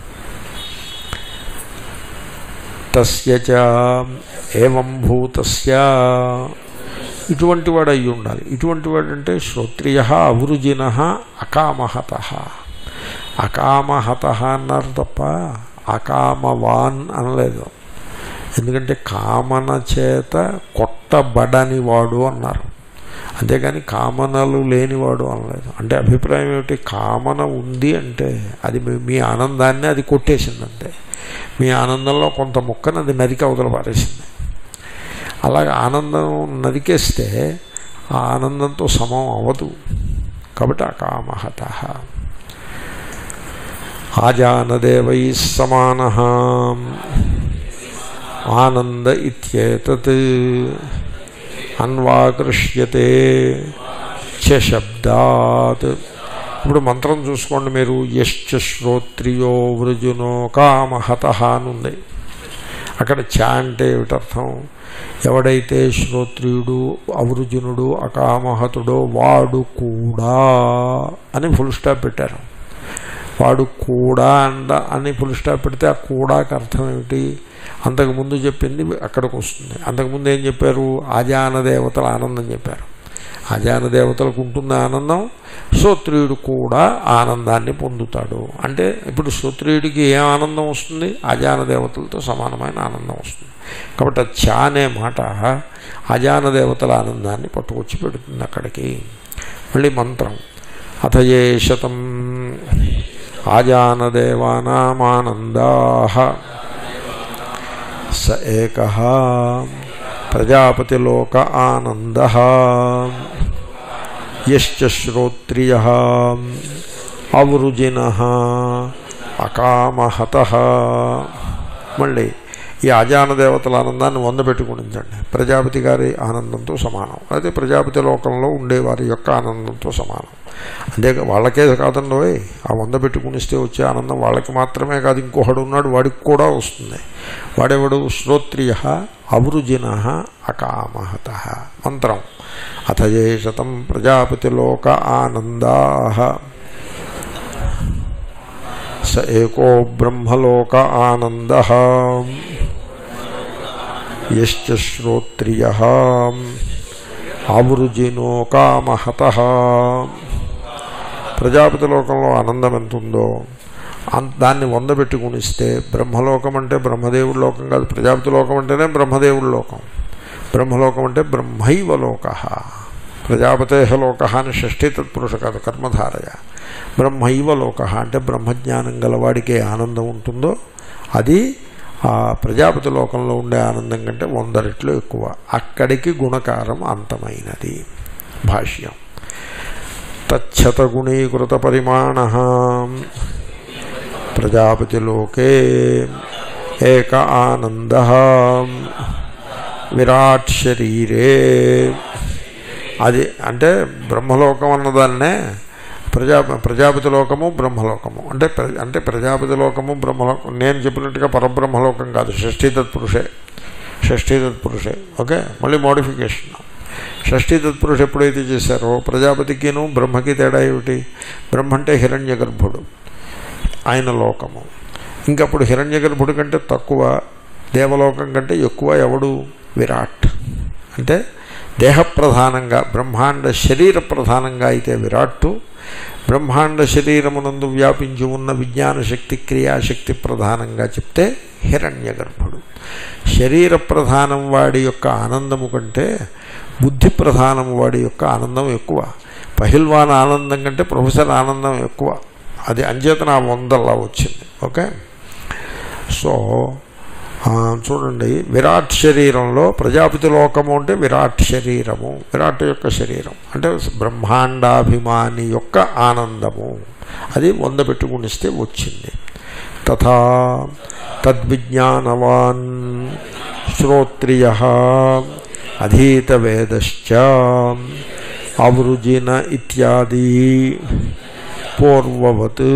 తస్య చ ఏవం భూతస్య, ఇటువంటి వాడు అయ్యి ఉండాలి. ఇటువంటి వాడు అంటే శ్రోత్రియః అవృజినః అకామహతః. అకామహతః అన్నారు తప్ప అకామవాన్ అనలేదు. ఎందుకంటే కామన చేత కొట్ట పుట్టబడని వాడు అన్నారు, అంతేగాని కామనలు లేనివాడు అనలేదు. అంటే అభిప్రాయం ఏమిటి? కామన ఉంది అంటే అది మీ ఆనందాన్ని అది కొట్టేసిందంటే, మీ ఆనందంలో కొంత ముక్కను అది నరికి అవతల పారేసింది. అలాగే ఆనందం నరికేస్తే ఆ ఆనందంతో సమం అవ్వదు. కాబట్టి అకామహత. ఆజానదేవై సమానః ఆనంద ఇత్యేతత్ అన్వాకృష్యతే చ శబ్దాత్. ఇప్పుడు మంత్రం చూసుకోండి మీరు. యశ్చ శ్రోత్రియో వృజునో కామహతః అని ఉంది. అక్కడ చ అంటే ఏమిటర్థం? ఎవడైతే శ్రోత్రియుడు అవృజునుడు అకామహతుడో వాడు కూడా అని ఫుల్ స్టాప్ పెట్టారు. వాడు కూడా అండ అని ఫుల్ స్టాప్ పెడితే ఆ కూడాకి అర్థం ఏమిటి? అంతకుముందు చెప్పింది అక్కడికి వస్తుంది. అంతకుముందు ఏం చెప్పారు? ఆజాన దేవతల ఆనందం చెప్పారు. ఆజాన దేవతలకు ఉంటుంది ఆనందం, శ్రోత్రియుడు కూడా ఆనందాన్ని పొందుతాడు. అంటే ఇప్పుడు శ్రోత్రియుడికి ఏం ఆనందం వస్తుంది? ఆజాన దేవతలతో సమానమైన ఆనందం వస్తుంది. కాబట్టి చ అనే మాట ఆజాన దేవతల ఆనందాన్ని పట్టుకొచ్చి పెడుతుంది అక్కడికి. మళ్ళీ మంత్రం అథయే శతం ఆజానదేవానామానందాః స ఏకః ప్రజాపతిలోక ఆనందః యశ్చ శ్రోత్రియః అవృజినః అకామహతః. మళ్ళీ ఈ ఆజాన దేవతల ఆనందాన్ని వంద పెట్టుకునించండి. ప్రజాపతి గారి ఆనందంతో సమానం, అయితే ప్రజాపతి లోకంలో ఉండేవారి యొక్క ఆనందంతో సమానం. అంతే వాళ్ళకే కాదండో, ఆ వంద పెట్టుకునిస్తే వచ్చే ఆనందం వాళ్ళకి మాత్రమే కాదు, ఇంకొకడు ఉన్నాడు వాడికి కూడా వస్తుంది. వాడెవడు? శ్రోత్రియ అవృజిన అకామహత. మంత్రం అథయే శతం ప్రజాపతిలోక ఆనందాః స ఏకో బ్రహ్మలోక ఆనందః యశ్చ శ్రోత్రియః అవృజినో కామహతః. ప్రజాపతి లోకంలో ఆనందం ఎంత ఉందో దాన్ని వంద పెట్టుకునిస్తే, బ్రహ్మలోకం అంటే బ్రహ్మదేవుడి లోకం కాదు, ప్రజాపతి లోకం అంటేనే బ్రహ్మదేవుడి లోకం. బ్రహ్మలోకం అంటే బ్రహ్మైవ లోకః. ప్రజాపతేహ లోకః అని షష్ఠీ తత్పురుష కాదు, కర్మధారయ. బ్రహ్మైవ లోకః అంటే బ్రహ్మజ్ఞానం గలవాడికి ఆనందం ఉంటుందో అది ఆ ప్రజాపతి లోకంలో ఉండే ఆనందం కంటే వంద రెట్లు ఎక్కువ. అక్కడికి గుణకారం అంతమైనది. భాష్యం తచ్చతగుణీకృత పరిమాణః ప్రజాపతిలోకే ఏక ఆనందః విరాట్ శరీరే. అది అంటే బ్రహ్మలోకం అన్నదాన్నే ప్రజా ప్రజాపతి లోకము బ్రహ్మలోకము అంటే అంటే ప్రజాపతి లోకము బ్రహ్మలోకం నేను చెప్పినట్టుగా పరబ్రహ్మలోకం కాదు, షష్ఠీ తత్పురుషే. షష్ఠీ తత్పురుషే ఓకే. మళ్ళీ మోడిఫికేషన్. షష్ఠీ తత్పురుష ఎప్పుడైతే చేశారో ప్రజాపతికిను బ్రహ్మకి తేడా ఏమిటి? బ్రహ్మ అంటే హిరణ్య గర్భుడు, ఆయన లోకము. ఇంకప్పుడు హిరణ్య గర్భుడి కంటే తక్కువ, దేవలోకం కంటే ఎక్కువ ఎవడు? విరాట్. అంటే దేహప్రధానంగా బ్రహ్మాండ శరీర ప్రధానంగా అయితే విరాట్టు, బ్రహ్మాండ శరీరమునందు వ్యాపించి ఉన్న విజ్ఞానశక్తి క్రియాశక్తి ప్రధానంగా చెప్తే హిరణ్య గర్భుడు. శరీర ప్రధానం వాడి యొక్క ఆనందము కంటే బుద్ధి ప్రధానం వాడి యొక్క ఆనందం ఎక్కువ. పహిల్వాన్ ఆనందం కంటే ప్రొఫెసర్ ఆనందం ఎక్కువ. అది అంచేతన ఆ వందల్లా వచ్చింది. ఓకే. సో చూడండి, విరాట్ శరీరంలో ప్రజాపతి లోకము అంటే విరాట్ శరీరము, విరాట్ యొక్క శరీరం అంటే బ్రహ్మాండాభిమాని యొక్క ఆనందము, అది వంద పెట్టుకునిస్తే వచ్చింది. తథా తద్విజ్ఞానవాన్ శ్రోత్రియః అధీత వేదశ్చ అవృజిన ఇత్యాది పూర్వవత్.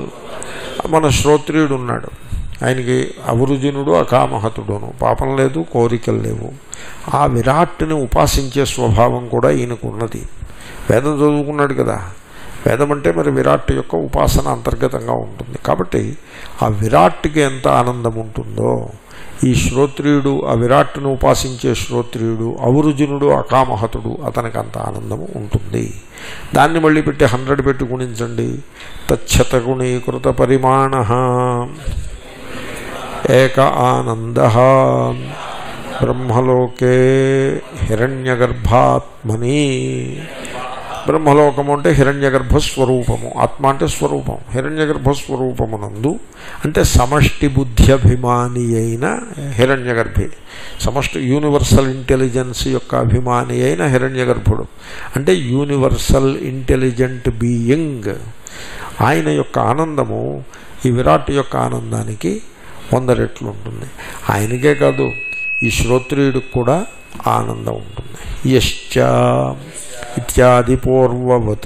మన శ్రోత్రియుడు ఉన్నాడు, ఆయనకి అవృజినుడు అకామహతుడును, పాపం లేదు కోరికలు లేవు. ఆ విరాట్ని ఉపాసించే స్వభావం కూడా ఈయనకు ఉన్నది. వేదం చదువుకున్నాడు కదా, వేదం అంటే మరి విరాట్ యొక్క ఉపాసన అంతర్గతంగా ఉంటుంది. కాబట్టి ఆ విరాట్కి ఎంత ఆనందం ఉంటుందో ఈ శ్రోత్రియుడు, ఆ విరాట్ను ఉపాసించే శ్రోత్రియుడు అవృజినుడు అకామహతుడు అతనికి అంత ఆనందము ఉంటుంది. దాన్ని మళ్ళీ పెట్టి హండ్రెడ్ పెట్టి గుణించండి. తచ్చతగుణీకృత పరిమాణ ఏక ఆనందః బ్రహ్మలోకే హిరణ్యగర్భాత్మని. బ్రహ్మలోకము అంటే హిరణ్యగర్భస్వరూపము, ఆత్మ అంటే స్వరూపం. హిరణ్యగర్భస్వరూపమునందు అంటే సమష్టి బుద్ధ్యభిమాని అయిన హిరణ్యగర్భి, సమష్టి యూనివర్సల్ ఇంటెలిజెన్స్ యొక్క అభిమాని అయిన హిరణ్యగర్భుడు అంటే యూనివర్సల్ ఇంటెలిజెంట్ బీయింగ్. ఆయన యొక్క ఆనందము ఈ విరాట్ యొక్క ఆనందానికి వంద రెట్లు ఉంటుంది. ఆయనకే కాదు, ఈ శ్రోత్రియుడికి కూడా ఆనందం ఉంటుంది. యశ్చ ఇత్యాది పూర్వవత్.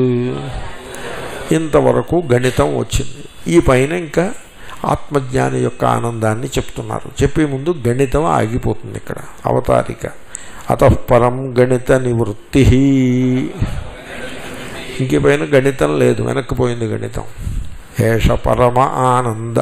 ఇంతవరకు గణితం వచ్చింది. ఈ పైన ఇంకా ఆత్మజ్ఞాని యొక్క ఆనందాన్ని చెప్తున్నారు. చెప్పే ముందు గణితం ఆగిపోతుంది ఇక్కడ, అవతారిక. అతః పరం గణిత నివృత్తి. ఇంక పైన గణితం లేదు, వెనక్కిపోయింది గణితం. ఏష పరమ ఆనంద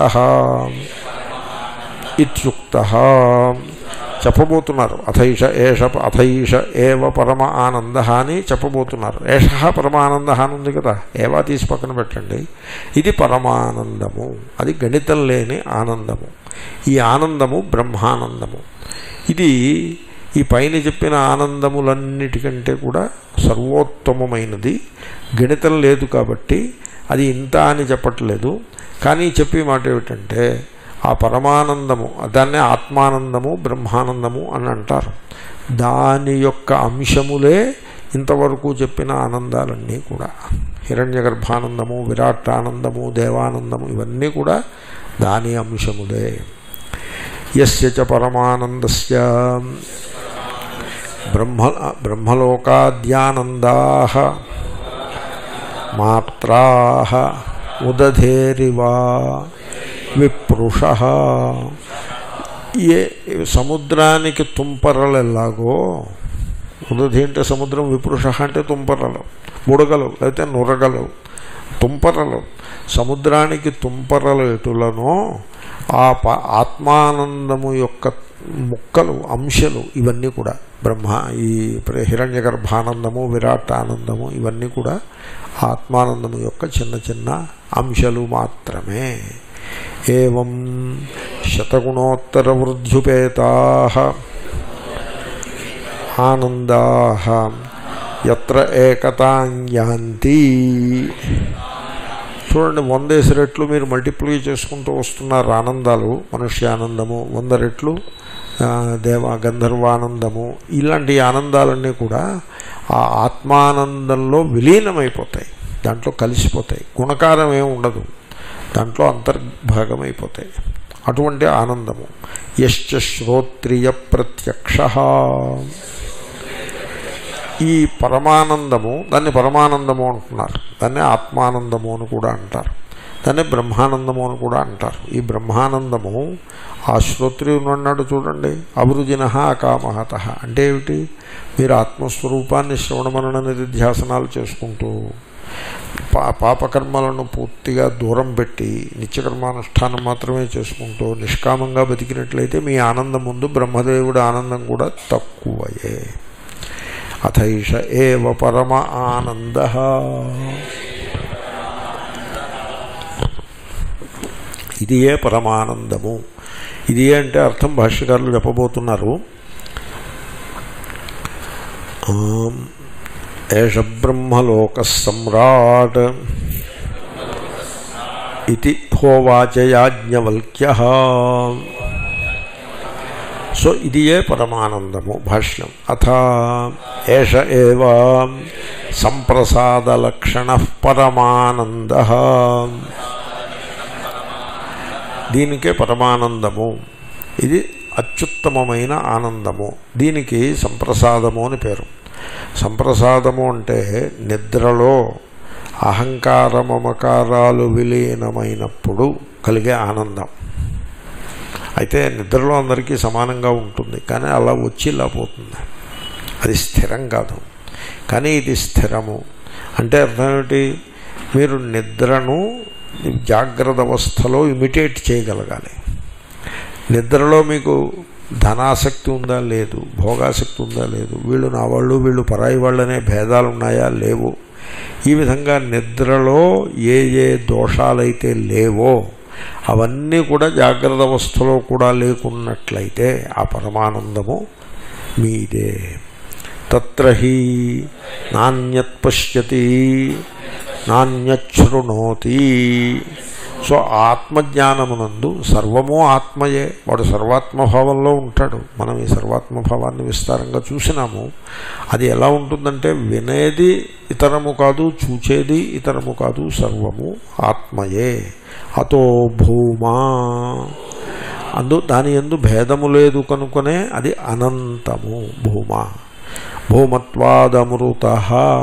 ఇత్యుక్తః చెప్పబోతున్నారు. అథైష ఏష అథైష ఏవ పరమ ఆనంద అని చెప్పబోతున్నారు. ఏష పరమానంద అని ఉంది కదా, ఏవా తీసి పక్కన పెట్టండి. ఇది పరమానందము, అది గణితం లేని ఆనందము. ఈ ఆనందము బ్రహ్మానందము. ఇది ఈ పైన చెప్పిన ఆనందములన్నిటికంటే కూడా సర్వోత్తమమైనది. గణితం లేదు కాబట్టి అది ఇంత అని చెప్పట్లేదు. కానీ చెప్పే మాట ఏమిటంటే ఆ పరమానందము, దాన్నే ఆత్మానందము బ్రహ్మానందము అని అంటారు. దాని యొక్క అంశములే ఇంతవరకు చెప్పిన ఆనందాలన్నీ కూడా. హిరణ్యగర్భానందము, విరాట్ ఆనందము, దేవానందము ఇవన్నీ కూడా దాని అంశములే. యస్య చ పరమానందస్య బ్రహ్మ బ్రహ్మలోకాద్యానందాః మాత్రాః ఉదధేరివా విప్రుషః. ఏ సముద్రానికి తుంపరలు ఎలాగో, ఉదధి అంటే సముద్రం, విప్రుష అంటే తుంపరలు, బుడగలు లేకపోతే నురగలు, తుంపరలు. సముద్రానికి తుంపరలు ఎటులనో ఆ ఆత్మానందము యొక్క ముక్కలు, అంశలు ఇవన్నీ కూడా బ్రహ్మ, ఈ హిరణ్యగర్భానందము, విరాట్ ఆనందము ఇవన్నీ కూడా ఆత్మానందము యొక్క చిన్న చిన్న అంశలు మాత్రమే. ఏవం శతగుణోత్తర వృద్ధ్యుపేతాః ఆనందాః యత్ర ఏకతాం యాంతి. చూడండి, వందేసి రెట్లు మీరు మల్టిప్లై చేసుకుంటూ వస్తున్నారు ఆనందాలు. మనుష్యానందము వంద రెట్లు, దేవ గంధర్వానందము, ఇలాంటి ఆనందాలన్నీ కూడా ఆ ఆత్మానందంలో విలీనమైపోతాయి, దాంట్లో కలిసిపోతాయి. గుణకారం ఏమి ఉండదు, దాంట్లో అంతర్భాగమైపోతాయి. అటువంటి ఆనందము. యశ్చ శ్రోత్రియ ప్రత్యక్షః. ఈ పరమానందము, దాన్ని పరమానందము అంటున్నారు, దాన్ని ఆత్మానందము అని కూడా అంటారు, దాన్ని బ్రహ్మానందము అని కూడా అంటారు. ఈ బ్రహ్మానందము ఆ శ్రోత్రియుడు అన్నాడు చూడండి, అభిరుజినః అకామహతః అంటే ఏమిటి? మీరు ఆత్మస్వరూపాన్ని శ్రవణమనన నిధిధ్యాసనాలు చేసుకుంటూ పా పాపకర్మలను పూర్తిగా దూరం పెట్టి నిత్యకర్మానుష్ఠానం మాత్రమే చేసుకుంటూ నిష్కామంగా బతికినట్లయితే మీ ఆనందం ముందు బ్రహ్మదేవుడి ఆనందం కూడా తక్కువయే. అథైష ఏవ పరమ ఆనంద. ఇది ఏ పరమానందము. ఇది అంటే అర్థం భాష్యకారులు చెప్పబోతున్నారు. ఏష బ్రహ్మలోక సమ్రాట్ ఇది హోవాచ యాజ్ఞవల్క్యః. సో ఇది ఏ పరమానందము. భాష్యం. అథ ఏష ఏవ సంప్రసాదలక్షణః పరమానందః. దీనికే పరమానందము. ఇది అత్యుత్తమమైన ఆనందము. దీనికి సంప్రసాదము అని పేరు. సంప్రసాదము అంటే నిద్రలో అహంకార మమకారాలు విలీనమైనప్పుడు కలిగే ఆనందం. అయితే నిద్రలో అందరికీ సమానంగా ఉంటుంది, కానీ అలా వచ్చి ఇలా పోతుంది, అది స్థిరం కాదు. కానీ ఇది స్థిరము అంటే అర్థం ఏమిటి? మీరు నిద్రను జాగ్రత్త అవస్థలో ఇమిటేట్ చేయగలగాలి. నిద్రలో మీకు ధనాసక్తి ఉందా లేదు, భోగాసక్తి ఉందా లేదు, వీళ్ళు నా వాళ్ళు వీళ్ళు పరాయి వాళ్ళనే భేదాలు ఉన్నాయా లేవు. ఈ విధంగా నిద్రలో ఏ ఏ దోషాలైతే లేవో అవన్నీ కూడా జాగ్రత్త అవస్థలో కూడా లేకున్నట్లయితే ఆ పరమానందము మీదే. తత్ర హి నాణ్యత్ పశ్యతి నాణ్యశృణోతి. సో ఆత్మజ్ఞానమునందు సర్వము ఆత్మయే, వాడు సర్వాత్మభావంలో ఉంటాడు. మనం ఈ సర్వాత్మభావాన్ని విస్తారంగా చూసినాము. అది ఎలా ఉంటుందంటే వినేది ఇతరము కాదు, చూచేది ఇతరము కాదు, సర్వము ఆత్మయే. అతో భూమా, అందు దాని యందు భేదము లేదు కనుకనే అది అనంతము. భూమా భూమత్వాదమృతః,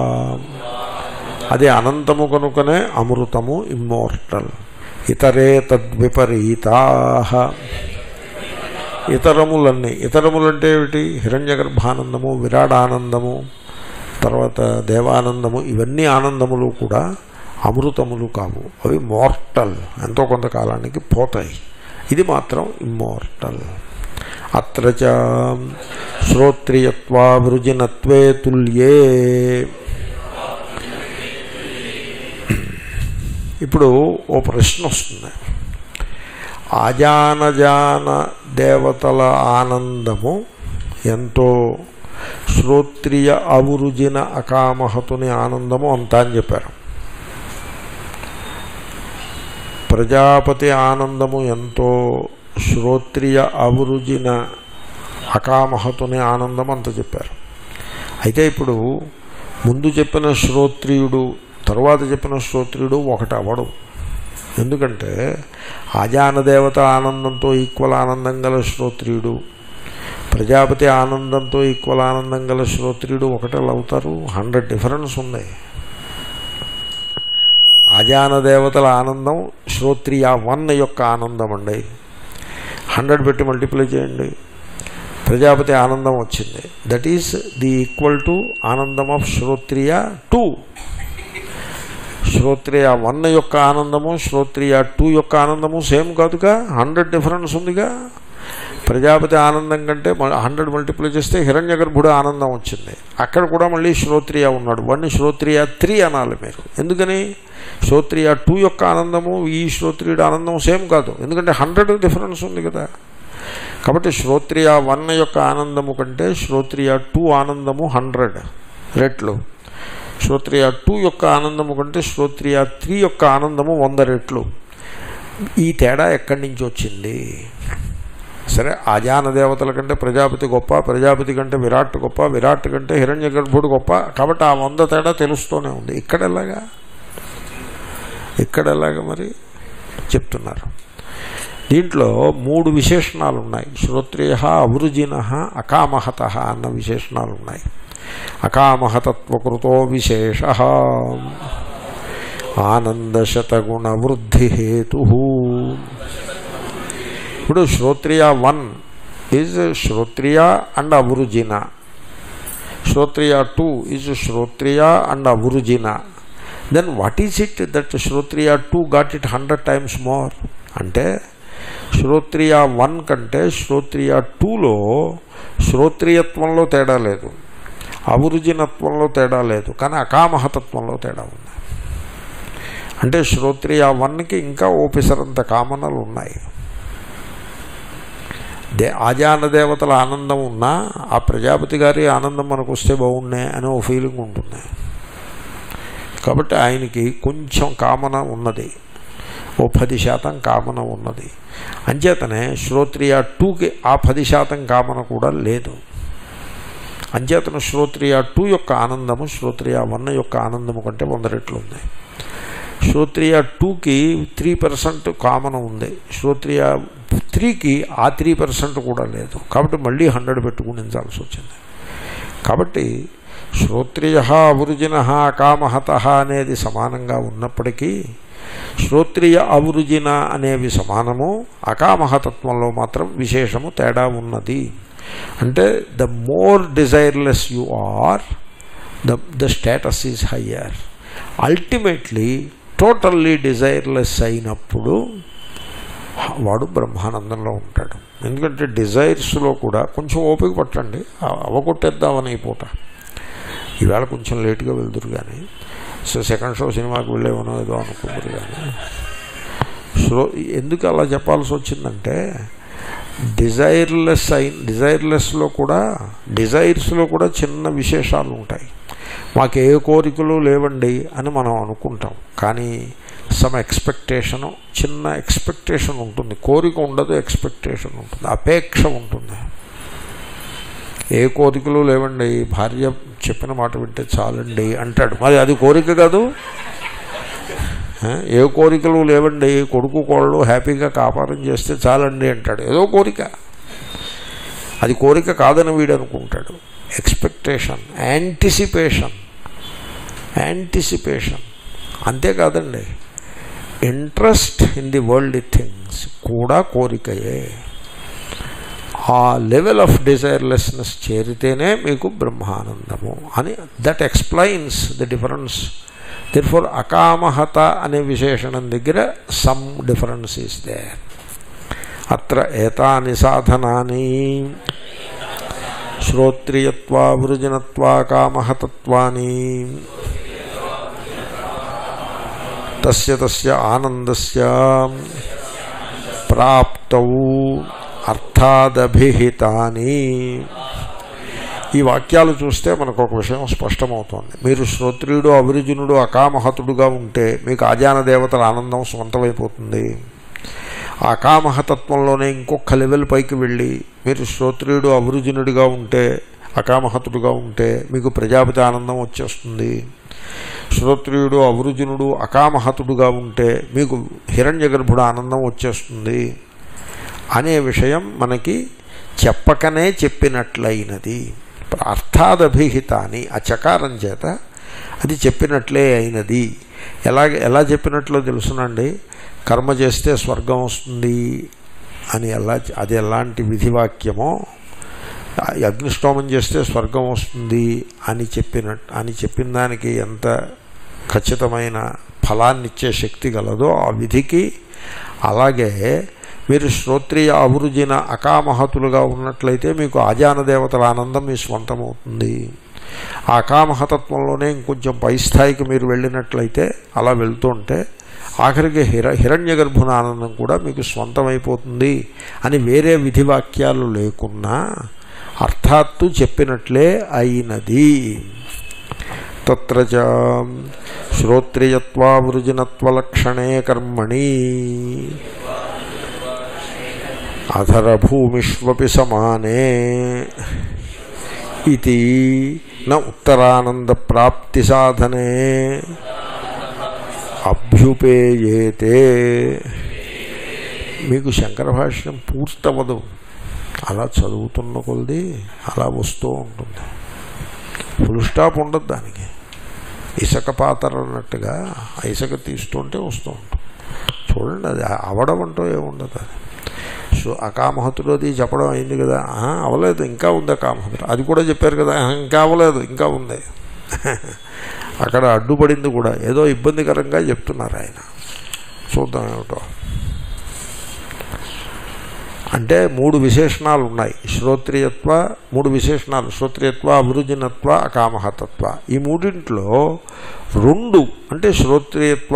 అది అనంతము కనుకనే అమృతము, ఇమ్మోర్టల్. ఇతరే తద్విపరీతాః, ఇతరములన్నీ, ఇతరములంటే ఏమిటి? హిరణ్యగర్భానందము, విరాడానందము, తర్వాత దేవానందము, ఇవన్నీ ఆనందములు కూడా అమృతములు కావు. అవి మోర్టల్, ఎంతో కొంతకాలానికి పోతాయి. ఇది మాత్రం ఇమ్మోర్టల్. అత్ర చ శ్రోత్రియత్వా వృజినత్వే తుల్యే. ఇప్పుడు ఓ ప్రశ్న వస్తుంది. ఆజానజాన దేవతల ఆనందము ఎంతో, శ్రోత్రియ అవృజిన అకామహతుని ఆనందము అంతా అని చెప్పారు. ప్రజాపతి ఆనందము ఎంతో, శ్రోత్రియ అవృజిన అకామహతుని ఆనందం అంత చెప్పారు. అయితే ఇప్పుడు ముందు చెప్పిన శ్రోత్రియుడు తరువాత చెప్పిన శ్రోత్రియుడు ఒకటి అవడు. ఎందుకంటే ఆజానదేవత ఆనందంతో ఈక్వల్ ఆనందం గల శ్రోత్రియుడు, ప్రజాపతి ఆనందంతో ఈక్వల్ ఆనందం గల శ్రోత్రియుడు ఒకటేలా అవుతారు? హండ్రెడ్ డిఫరెన్స్ ఉంది. ఆజానదేవతల ఆనందం శ్రోత్రియ వన్ యొక్క ఆనందం అండి. హండ్రెడ్ పెట్టి మల్టిప్లై చేయండి, ప్రజాపతి ఆనందం వచ్చింది. That is the equal to ఆనందం ఆఫ్ శ్రోత్రియ టూ. శ్రోత్రియ వన్ యొక్క ఆనందము శ్రోత్రియ టూ యొక్క ఆనందము సేమ్ కాదుగా, హండ్రెడ్ డిఫరెన్స్ ఉందిగా. ప్రజాపతి ఆనందం కంటే హండ్రెడ్ మల్టిప్లై చేస్తే హిరణ్యగర్భుడు ఆనందం వచ్చింది. అక్కడ కూడా మళ్ళీ శ్రోత్రియ ఉన్నాడు, వాడిని శ్రోత్రియ త్రీ అనాలి మీరు. ఎందుకని? శ్రోత్రియ టూ యొక్క ఆనందము ఈ శ్రోత్రియుడు ఆనందం సేమ్ కాదు, ఎందుకంటే హండ్రెడ్ డిఫరెన్స్ ఉంది కదా. కాబట్టి శ్రోత్రియ వన్ యొక్క ఆనందము కంటే శ్రోత్రియ టూ ఆనందము హండ్రెడ్ రెట్లు, శ్రోత్రియ టూ యొక్క ఆనందము కంటే శ్రోత్రియ త్రీ యొక్క ఆనందము వంద రెట్లు. ఈ తేడా ఎక్కడి నుంచి వచ్చింది? సరే, ఆజాన దేవతల కంటే ప్రజాపతి గొప్ప, ప్రజాపతి కంటే విరాట్ గొప్ప, విరాట్ కంటే హిరణ్యగర్భుడు గొప్ప, కాబట్టి ఆ వంద తేడా తెలుస్తూనే ఉంది. ఇక్కడ ఎలాగా ఇక్కడ ఎలాగా మరి చెప్తున్నారు. దీంట్లో మూడు విశేషణాలు ఉన్నాయి. శ్రోత్రియ అవృజిన అకామహత అన్న విశేషణాలు ఉన్నాయి. అకామహతత్వకృతో విశేష ఆనందశతగుణ వృద్ధి హేతు. ఇప్పుడు శ్రోత్రియ వన్ ఈజ్ శ్రోత్రియ అండ్ అవృజిన, శ్రోత్రియ టూ ఈజ్ శ్రోత్రియ అండ్ అవృజిన. Then what is it that శ్రోత్రియ two got it hundred times more? అంటే శ్రోత్రియ వన్ కంటే శ్రోత్రియ టూలో శ్రోత్రియత్వంలో తేడా లేదు, అవృజినత్వంలో తేడా లేదు, కానీ అకామహతత్వంలో తేడా ఉంది. అంటే శ్రోత్రియ వన్కి ఇంకా ఓపిసరంత కామనలు ఉన్నాయి. దే ఆజాన దేవతల ఆనందం ఉన్నా ఆ ప్రజాపతి గారి ఆనందం మనకు వస్తే బాగుండే అనే ఓ ఫీలింగ్ ఉంటుంది. కాబట్టి ఆయనకి కొంచెం కామన ఉన్నది, ఓ పది శాతం కామన ఉన్నది. అంచేతనే శ్రోత్రియ టూకి ఆ పది శాతం కామన కూడా లేదు. అంచేతన శ్రోత్రియ టూ యొక్క ఆనందము శ్రోత్రియ వన్ యొక్క ఆనందము కంటే వంద రెట్లు ఉంది. శ్రోత్రియ టూకి త్రీ పర్సెంట్ కామన ఉంది, శ్రోత్రియ త్రీకి ఆ త్రీ పర్సెంట్ కూడా లేదు. కాబట్టి మళ్ళీ హండ్రెడ్ పెట్టుకునించాల్సి వచ్చింది. కాబట్టి శ్రోత్రియ అవృజిన అకామహత అనేది సమానంగా ఉన్నప్పటికీ శ్రోత్రియ అవృజిన అనేవి సమానము, అకామహతత్వంలో మాత్రం విశేషము తేడా ఉన్నది. అంటే the more desireless you are, the the status is higher. Ultimately totally desireless అయినప్పుడు వాడు బ్రహ్మానందంలో ఉంటాడు. ఎందుకంటే డిజైర్స్లో కూడా కొంచెం ఓపిక పట్టండి, అవగొట్టేద్దామని ఈ పూట. ఈవేళ కొంచెం లేటుగా వెళ్తురు కానీ, సో సెకండ్ షో సినిమాకి వెళ్ళేవనో ఏదో అనుకుంటారు కానీ, శ్రో ఎందుకు అలా చెప్పాల్సి వచ్చిందంటే డిజైర్లెస్ అయి డిజైర్లెస్లో కూడా డిజైర్స్లో కూడా చిన్న విశేషాలు ఉంటాయి. మాకు ఏ కోరికలు లేవండి అని మనం అనుకుంటాం, కానీ సమ్ ఎక్స్పెక్టేషను, చిన్న ఎక్స్పెక్టేషన్ ఉంటుంది. కోరిక ఉండదు, ఎక్స్పెక్టేషన్ ఉంటుంది, అపేక్ష ఉంటుంది. ఏ కోరికలు లేవండి, భార్య చెప్పిన మాట వింటే చాలండి అంటాడు, మరి అది కోరిక కాదు. ఏ కోరికలు లేవండి, కొడుకు కోళ్ళు హ్యాపీగా కాపారం చేస్తే చాలండి అంటాడు, ఏదో కోరిక. అది కోరిక కాదని వీడు అనుకుంటాడు. ఎక్స్పెక్టేషన్, యాంటిసిపేషన్, యాంటిసిపేషన్ అంతేకాదండి. Interest in the world things కూడా కోరికయే. ఆ లెవెల్ ఆఫ్ డిజైర్లెస్నెస్ చేరితేనే మీకు బ్రహ్మానందము అని. That explains the difference. Therefore అకామహత అనే విశేషణం దగ్గర సమ్ డిఫరెన్స్ ఈస్ దేర్. అత్ర ఏతాని సాధనాని శ్రోత్రియత్వా వృజనత్వా కామహతత్వాని తస్య తస్య ఆనందస్య ప్రాప్తౌ అర్థాదభిహితాని. ఈ వాక్యాలు చూస్తే మనకు ఒక విషయం స్పష్టమవుతోంది. మీరు శ్రోత్రియుడు, అభిరుజునుడు, అకామహతుడుగా ఉంటే మీకు ఆజాన దేవతల ఆనందం సొంతమైపోతుంది. ఆ అకామహతత్వంలోనే ఇంకొక లెవెల్ పైకి వెళ్ళి మీరు శ్రోత్రియుడు, అభిరుజునుడిగా ఉంటే, అకామహతుడుగా ఉంటే మీకు ప్రజాపతి ఆనందం వచ్చేస్తుంది. శ్రోత్రియుడు, అభిరుజునుడు, అకామహతుడుగా ఉంటే మీకు హిరణ్యగర్భుడు ఆనందం వచ్చేస్తుంది అనే విషయం మనకి చెప్పకనే చెప్పినట్లయినది. అర్థాదభిహితాన్ని ఆ చకారం చేత అది చెప్పినట్లే అయినది. ఎలాగ ఎలా చెప్పినట్లో తెలుసునండి. కర్మ చేస్తే స్వర్గం వస్తుంది అని ఎలా, అది ఎలాంటి విధివాక్యమో, అగ్నిష్టోమం చేస్తే స్వర్గం వస్తుంది అని చెప్పినట్టు అని చెప్పిన దానికి ఎంత ఖచ్చితమైన ఫలాన్ని ఇచ్చే శక్తి గలదో ఆ విధికి, అలాగే మీరు శ్రోత్రియ, అభిరుజిన, అకామహతులుగా ఉన్నట్లయితే మీకు ఆజాన దేవతల ఆనందం మీ స్వంతమవుతుంది. ఆ అకామహతత్వంలోనే ఇంకొంచెం పై స్థాయికి మీరు వెళ్ళినట్లయితే, అలా వెళ్తుంటే ఆఖరికి హిర హిరణ్య గర్భున ఆనందం కూడా మీకు స్వంతమైపోతుంది అని వేరే విధివాక్యాలు లేకున్నా అర్థాత్తు చెప్పినట్లే అయినది. తత్ర చ శ్రోత్రియత్వా వృజనత్వలక్షణే కర్మణి అధరభూమిష్వపి సమానే ఇతి న ఉత్తరానంద ప్రాప్తి సాధనే అభ్యుపేయేతే. మీకు శంకర భాష్యం పూర్తవదు, అలా చదువుతున్న కొలది అలా వస్తూ ఉంటుంది. ఫుల్ స్టాప్ ఉండదు దానికి. ఇసుక పాత్ర అన్నట్టుగా ఆ ఇసుక తీస్తుంటే వస్తూ ఉంటుంది. చూడండి, అది అవడం అంటూ ఏముండదు. అది సో అకామహతుడు అది చెప్పడం అయింది కదా, అవలేదు, ఇంకా ఉంది అకామహతుడు, అది కూడా చెప్పారు కదా, ఇంకా అవ్వలేదు, ఇంకా ఉంది. అక్కడ అడ్డుపడింది కూడా, ఏదో ఇబ్బందికరంగా చెప్తున్నారు ఆయన. చూద్దాం ఏమిటో. అంటే మూడు విశేషణాలు ఉన్నాయి. శ్రోత్రియత్వ మూడు విశేషణాలు, శ్రోత్రియత్వ, అభిరుజినత్వ, అకామహతత్వ. ఈ మూడింట్లో రెండు అంటే శ్రోత్రియత్వ,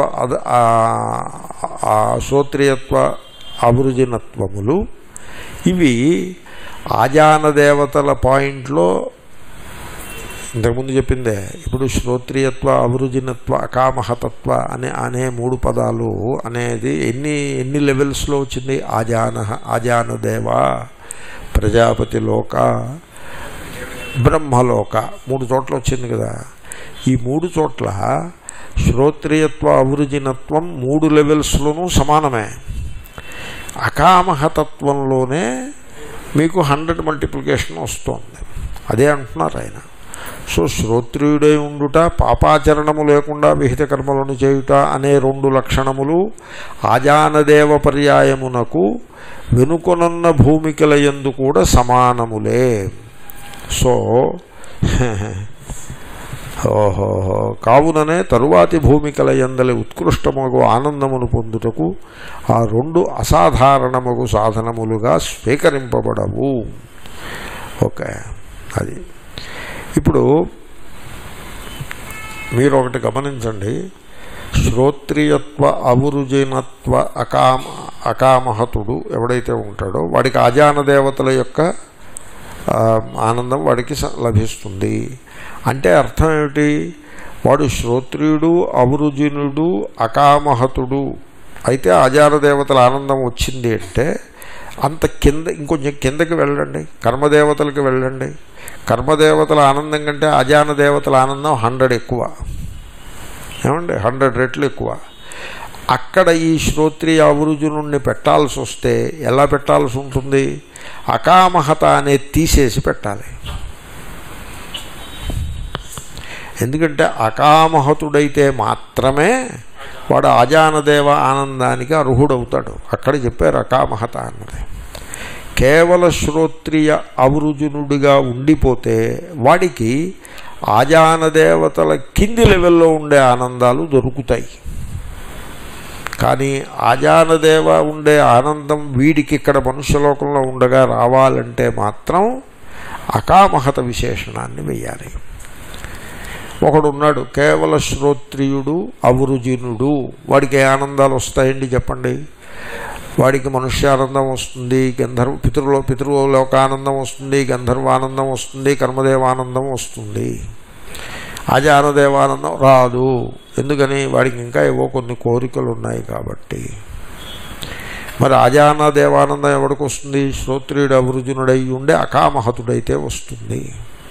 శ్రోత్రియత్వ అభిరుజినత్వములు ఇవి ఆజాన దేవతల పాయింట్లో ఇంతకుముందు చెప్పిందే. ఇప్పుడు శ్రోత్రియత్వ, అభిరుజినత్వ, అకామహతత్వ అనే అనే మూడు పదాలు అనేది ఎన్ని ఎన్ని లెవెల్స్లో వచ్చింది? ఆజాన, ఆజానదేవ, ప్రజాపతి లోక, బ్రహ్మలోక, మూడు చోట్ల వచ్చింది కదా. ఈ మూడు చోట్ల శ్రోత్రియత్వ, అభిరుజినత్వం మూడు లెవెల్స్లోనూ సమానమే. అకామహతత్వంలోనే మీకు హండ్రెడ్ మల్టిప్లికేషన్ వస్తుంది. అదే అంటున్నారు ఆయన. సో శ్రోత్రియుడై ఉండుట, పాపాచరణము లేకుండా విహిత కర్మలను చేయుట అనే రెండు లక్షణములు ఆజానదేవ పర్యాయమునకు వెనుకొనన్న భూమికల యందు కూడా సమానములే. సో ఓహోహో కావుననే తరువాతి భూమికల యందలి ఉత్కృష్టమగు ఆనందమును పొందుటకు ఆ రెండు అసాధారణమగు సాధనములుగా స్వీకరింపబడవు. ఓకే, అది. ఇప్పుడు మీరు ఒకటి గమనించండి. శ్రోత్రియత్వ అవరుజినత్వ అకామ అకామహతుడు ఎవడైతే ఉంటాడో వాడికి ఆజాన దేవతల యొక్క ఆనందం వాడికి లభిస్తుంది. అంటే అర్థం ఏమిటి? వాడు శ్రోత్రియుడు, అవరుజినుడు, అకామహతుడు అయితే ఆజాన దేవతల ఆనందం వచ్చింది అంటే అంత కింద ఇంకొంచెం కిందకి వెళ్ళండి, కర్మదేవతలకు వెళ్ళండి. కర్మదేవతల ఆనందం కంటే ఆజాన దేవతల ఆనందం హండ్రెడ్ ఎక్కువ, ఏమండి, హండ్రెడ్ రెట్లు ఎక్కువ. అక్కడ ఈ శ్రోత్రియ అవరుజునుణ్ణి పెట్టాల్సి వస్తే ఎలా పెట్టాల్సి ఉంటుంది? అకామహత అనేది తీసేసి పెట్టాలి. ఎందుకంటే అకామహతుడైతే మాత్రమే వాడు ఆజానదేవ ఆనందానికి అర్హుడవుతాడు. అక్కడ చెప్పారు అకామహత అన్నది. కేవల శ్రోత్రియ అవరుజునుడిగా ఉండిపోతే వాడికి ఆజానదేవతల కింది లెవెల్లో ఉండే ఆనందాలు దొరుకుతాయి. కానీ ఆజానదేవ ఉండే ఆనందం వీడికి ఇక్కడ మనుష్యలోకంలో ఉండగా రావాలంటే మాత్రం అకామహత విశేషణాన్ని వెయ్యాలి. ఒకడున్నాడు కేవల శ్రోత్రియుడు, అవరుజినుడు, వాడికి ఏ ఆనందాలు వస్తాయండి చెప్పండి? వాడికి మనుష్యానందం వస్తుంది, గంధర్వ పితృలో పితృలోకానందం వస్తుంది, గంధర్వానందం వస్తుంది, కర్మదేవానందం వస్తుంది. ఆజానదేవానందం రాదు. ఎందుకని? వాడికి ఇంకా ఏవో కొన్ని కోరికలు ఉన్నాయి కాబట్టి. మరి ఆజానదేవానందం ఎవరికి వస్తుంది? శ్రోత్రియుడు అవరుజునుడై ఉండే అకామహతుడైతే వస్తుంది.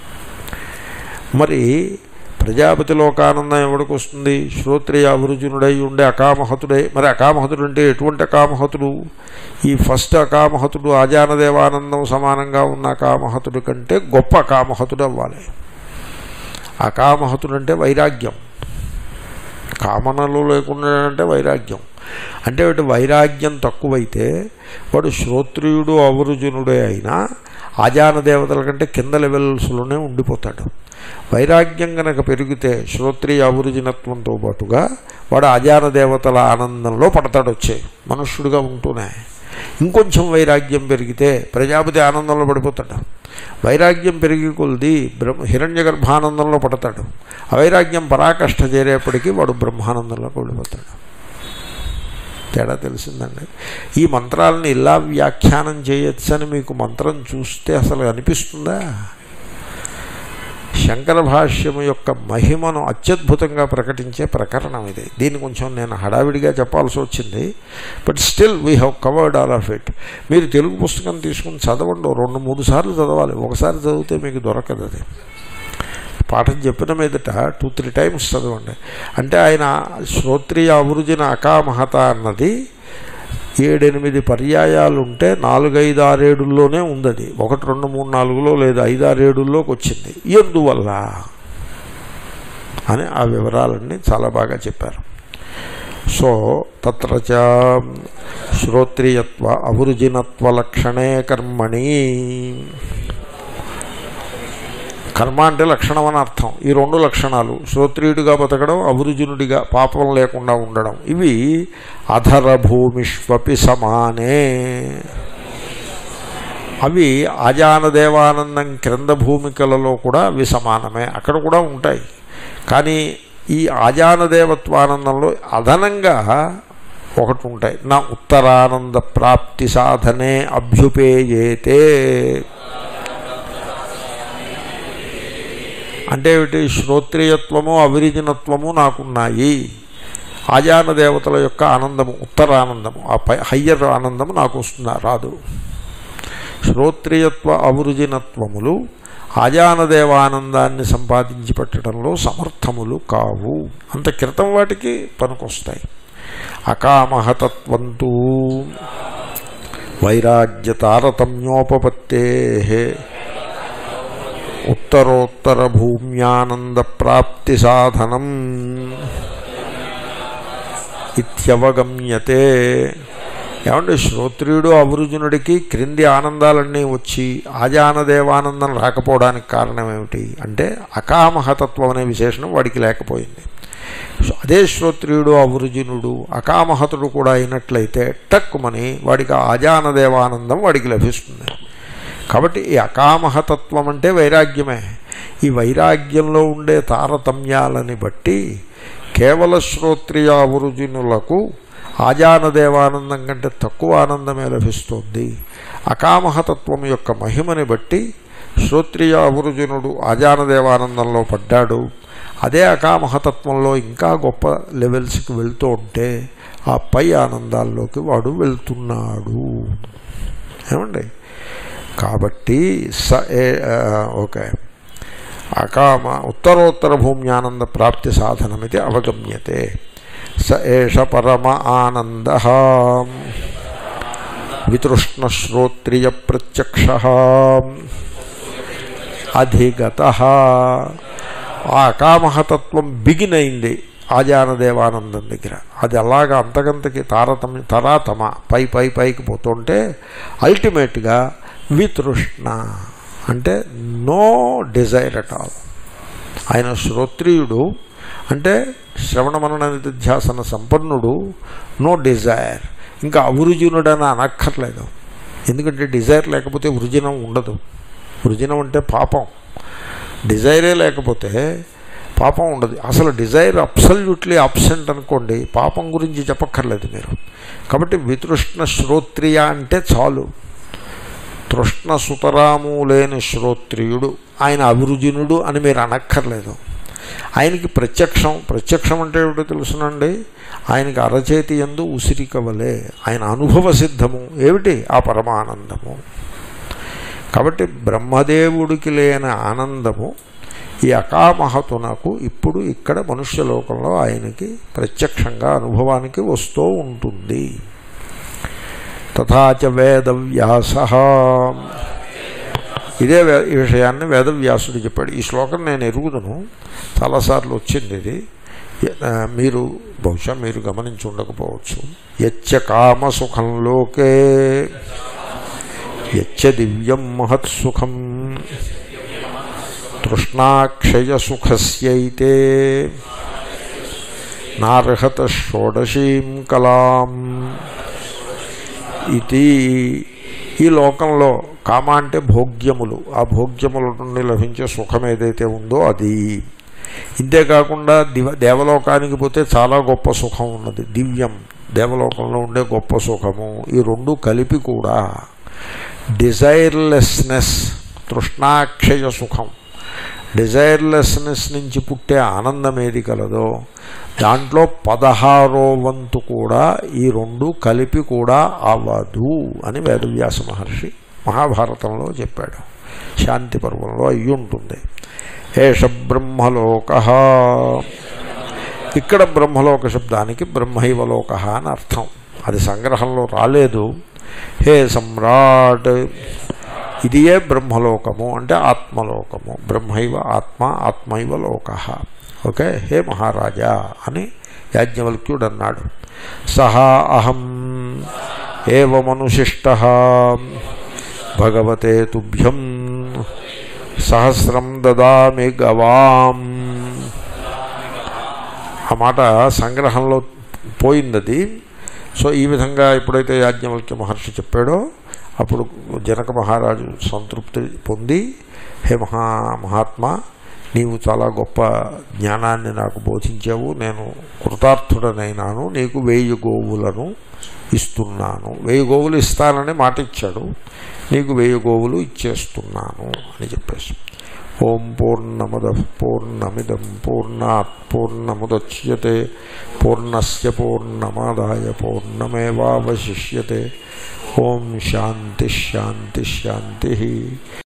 మరి ప్రజాపతి లోకానందం ఎవరికి వస్తుంది? శ్రోత్రియ అవరుజునుడై ఉండే అకామహతుడై. మరి అకామహతుడు అంటే ఎటువంటి అకామహతుడు? ఈ ఫస్ట్ అకామహతుడు ఆజానదేవానందం సమానంగా ఉన్న అకామహతుడి కంటే గొప్ప అకామహతుడు అవ్వాలి. అకామహతుడు అంటే వైరాగ్యం, కామనలు లేకుండా అంటే వైరాగ్యం. అంటే వాటి వైరాగ్యం తక్కువైతే వాడు శ్రోత్రియుడు అవరుజునుడే అయినా ఆజాన దేవతల కంటే కింద లెవెల్స్లోనే ఉండిపోతాడు. వైరాగ్యం కనుక పెరిగితే శ్రోత్రియ అవరుజినత్వంతో పాటుగా వాడు ఆజాన దేవతల ఆనందంలో పడతాడు వచ్చే మనుష్యుడిగా ఉంటూనే. ఇంకొంచెం వైరాగ్యం పెరిగితే ప్రజాపతి ఆనందంలో పడిపోతాడు. వైరాగ్యం పెరిగి కొలిది బ్రహ్మ హిరణ్య గర్భానందంలో పడతాడు. అవైరాగ్యం పరాకష్ట చేరేపటికి వాడు బ్రహ్మానందంలోకి వెళ్ళిపోతాడు. తేడా తెలిసిందండి. ఈ మంత్రాలను ఇలా వ్యాఖ్యానం చేయొచ్చని మీకు మంత్రం చూస్తే అసలు అనిపిస్తుందా? శంకర భాష్యము యొక్క మహిమను అత్యద్భుతంగా ప్రకటించే ప్రకరణం ఇది. దీన్ని కొంచెం నేను హడావిడిగా చెప్పాల్సి వచ్చింది. But still we have covered all of it. మీరు తెలుగు పుస్తకం తీసుకుని చదవండి, రెండు మూడు సార్లు చదవాలి. ఒకసారి చదివితే మీకు దొరకదు. అది పాఠం చెప్పిన మీదట టూ త్రీ టైమ్స్ చదవండి. అంటే ఆయన శ్రోత్రియ అవరుజిన అకామహత అన్నది ఏడెనిమిది పర్యాయాలు ఉంటే నాలుగైదు ఆరేడుల్లోనే ఉంది. ఒకటి రెండు మూడు నాలుగులో లేదు, ఐదు ఆరేడుల్లోకి వచ్చింది. ఎందువల్ల అని ఆ వివరాలన్నీ చాలా బాగా చెప్పారు. సో తత్ర చ శ్రోత్రియత్వ అవరుజినత్వ లక్షణే కర్మణి. కర్మ అంటే లక్షణం అని అర్థం. ఈ రెండు లక్షణాలు శ్రోత్రియుడిగా బతకడం, అవరుజునుడిగా పాపం లేకుండా ఉండడం, ఇవి అధర భూమిష్వపి సమానే. అవి ఆజానదేవానందం క్రింద భూమికలలో కూడా అవి సమానమే, అక్కడ కూడా ఉంటాయి. కానీ ఈ ఆజానదేవత్వానందంలో అదనంగా ఒకటి ఉంటాయి. నా ఉత్తరానంద ప్రాప్తి సాధనే అభ్యుపేయేతే. అంటే ఏమిటి? శ్రోత్రియత్వము అవిరిజినత్వము నాకున్నాయి, ఆజాన దేవతల యొక్క ఆనందము ఉత్తరానందము ఆ పై హయ్యర్ ఆనందము నాకు వస్తుందా? రాదు. శ్రోత్రియత్వ అవరుజినత్వములు ఆజానదేవానందాన్ని సంపాదించి పెట్టడంలో సమర్థములు కావు. అంత క్రితం వాటికి పనికొస్తాయి. అకామహతత్వంతు వైరాగ్య తారతమ్యోపపత్తే ఉత్తరోత్తర భూమ్యానంద ప్రాప్తి సాధనం ఇత్యవగమ్యతే. ఏమంటే శ్రోత్రియుడు అవరుజునుడికి క్రింది ఆనందాలన్నీ వచ్చి ఆజానదేవానందం రాకపోవడానికి కారణం ఏమిటి అంటే అకామహతత్వం అనే విశేషణం వాడికి లేకపోయింది. అదే శ్రోత్రియుడు అవరుజునుడు అకామహతుడు కూడా అయినట్లయితే టక్కుమని వాడికి ఆజానదేవానందం వాడికి లభిస్తుంది. కాబట్టి ఈ అకామహతత్వం అంటే వైరాగ్యమే. ఈ వైరాగ్యంలో ఉండే తారతమ్యాలని బట్టి కేవల శ్రోత్రియావృజునులకు ఆజానదేవానందం కంటే తక్కువ ఆనందమే లభిస్తుంది. అకామహతత్వం యొక్క మహిమని బట్టి శ్రోత్రియావృజునుడు ఆజానదేవానందంలో పడ్డాడు. అదే అకామహతత్వంలో ఇంకా గొప్ప లెవెల్స్కి వెళ్తూ ఉంటే ఆ పై ఆనందాల్లోకి వాడు వెళ్తున్నాడు. ఏమండి? కాబట్టి స ఓకే అకామ ఉత్తరోత్తర భూమ్యానంద ప్రాప్తి సాధనమిది అవగమ్యతే. స ఏష పరమ ఆనంద వితృష్ణశ్రోత్రియ ప్రత్యక్ష అధిగత. ఆ అకామహతత్వం బిగిన్ అయింది ఆజానదేవానందం దగ్గర. అది అలాగా అంతకంతకి తారతమ్య తరాతమ పై పై పైకి పోతుంటే అల్టిమేట్గా వితృష్ణ అంటే నో డిజైర్ అట్ ఆల్. ఆయన శ్రోత్రియుడు అంటే శ్రవణ మనన నిధిధ్యాసన సంపన్నుడు, నో డిజైర్. ఇంకా అవృజునుడని అనక్కర్లేదు, ఎందుకంటే డిజైర్ లేకపోతే వృజనం ఉండదు. వృజనం అంటే పాపం, డిజైరే లేకపోతే పాపం ఉండదు. అసలు డిజైర్ అబ్సల్యూట్లీ అబ్సెంట్ అనుకోండి, పాపం గురించి చెప్పక్కర్లేదు మీరు. కాబట్టి వితృష్ణ శ్రోత్రియ అంటే చాలు. తృష్ణ సుతరాము లేని శ్రోత్రియుడు ఆయన అభిరుజునుడు అని మీరు అనక్కర్లేదు. ఆయనకి ప్రత్యక్షం ప్రత్యక్షం అంటే ఏమిటో తెలుసునండి, ఆయనకి అరచేతి యందు ఉసిరికవలే ఆయన అనుభవ సిద్ధము ఏమిటి ఆ పరమానందము. కాబట్టి బ్రహ్మదేవుడికి లేని ఆనందము ఈ అకామహతునకు ఇప్పుడు ఇక్కడ మనుష్యలోకంలో ఆయనకి ప్రత్యక్షంగా అనుభవానికి వస్తూ ఉంటుంది. తథాచ వేదవ్యాస, ఇదే ఈ విషయాన్ని వేదవ్యాసుడు చెప్పాడు. ఈ శ్లోకం నేను ఎరుగుదను, చాలాసార్లు వచ్చింది ఇది, మీరు బహుశా మీరు గమనించి ఉండకపోవచ్చు. యచ్చ కామసుఖం లోకే యచ్చ దివ్యం మహత్సుఖం తృష్ణాక్షయసుఖస్యైతే నార్హత షోడశీం కలాం ఇది. ఈ లోకంలో కామ అంటే భోగ్యములు, ఆ భోగ్యముల నుండి లభించే సుఖం ఏదైతే ఉందో అది. ఇంతేకాకుండా దివ దేవలోకానికి పోతే చాలా గొప్ప సుఖం ఉన్నది, దివ్యం, దేవలోకంలో ఉండే గొప్ప సుఖము. ఈ రెండు కలిపి కూడా డిజైర్లెస్నెస్, తృష్ణాక్షయ సుఖం, డిజైర్లెస్నెస్ నుంచి పుట్టే ఆనందం ఏది కలదో దాంట్లో పదహారో వంతు కూడా ఈ రెండు కలిపి కూడా అవ్వదు అని వేదవ్యాస మహర్షి మహాభారతంలో చెప్పాడు. శాంతి పర్వంలో అయ్యి ఉంటుంది. ఏష బ్రహ్మలోక, ఇక్కడ బ్రహ్మలోక శబ్దానికి బ్రహ్మైవలోక అని అర్థం. అది సంగ్రహంలో రాలేదు. హే సమ్రాట్, ఇది ఏ బ్రహ్మలోకము అంటే ఆత్మలోకము. బ్రహ్మైవ ఆత్మ, ఆత్మైవ లోక. ఓకే, హే మహారాజా అని యాజ్ఞవల్క్యుడు అన్నాడు. సహా అహం ఏవమనుశిష్ట భగవతే తుభ్యం సహస్రం దదామి గవాం. ఆ మాట సంగ్రహంలో పోయిందది. సో ఈ విధంగా ఎప్పుడైతే యాజ్ఞవల్క్య మహర్షి చెప్పాడో అప్పుడు జనక మహారాజు సంతృప్తి పొంది, హే మహా మహాత్మా, నీవు చాలా గొప్ప జ్ఞానాన్ని నాకు బోధించావు, నేను కృతార్థుడనైనాను, నీకు వెయ్యి గోవులను ఇస్తున్నాను. వెయ్యి గోవులు ఇస్తానని మాట ఇచ్చాడు, నీకు వెయ్యి గోవులు ఇచ్చేస్తున్నాను అని చెప్పేసి. ఓం పూర్ణమద పూర్ణమిదం పూర్ణాత్ పూర్ణముదచ్యతే పూర్ణస్య పూర్ణమాదాయ పూర్ణమేవావశిష్యతే. ఓం శాంతి శాంతి శాంతి.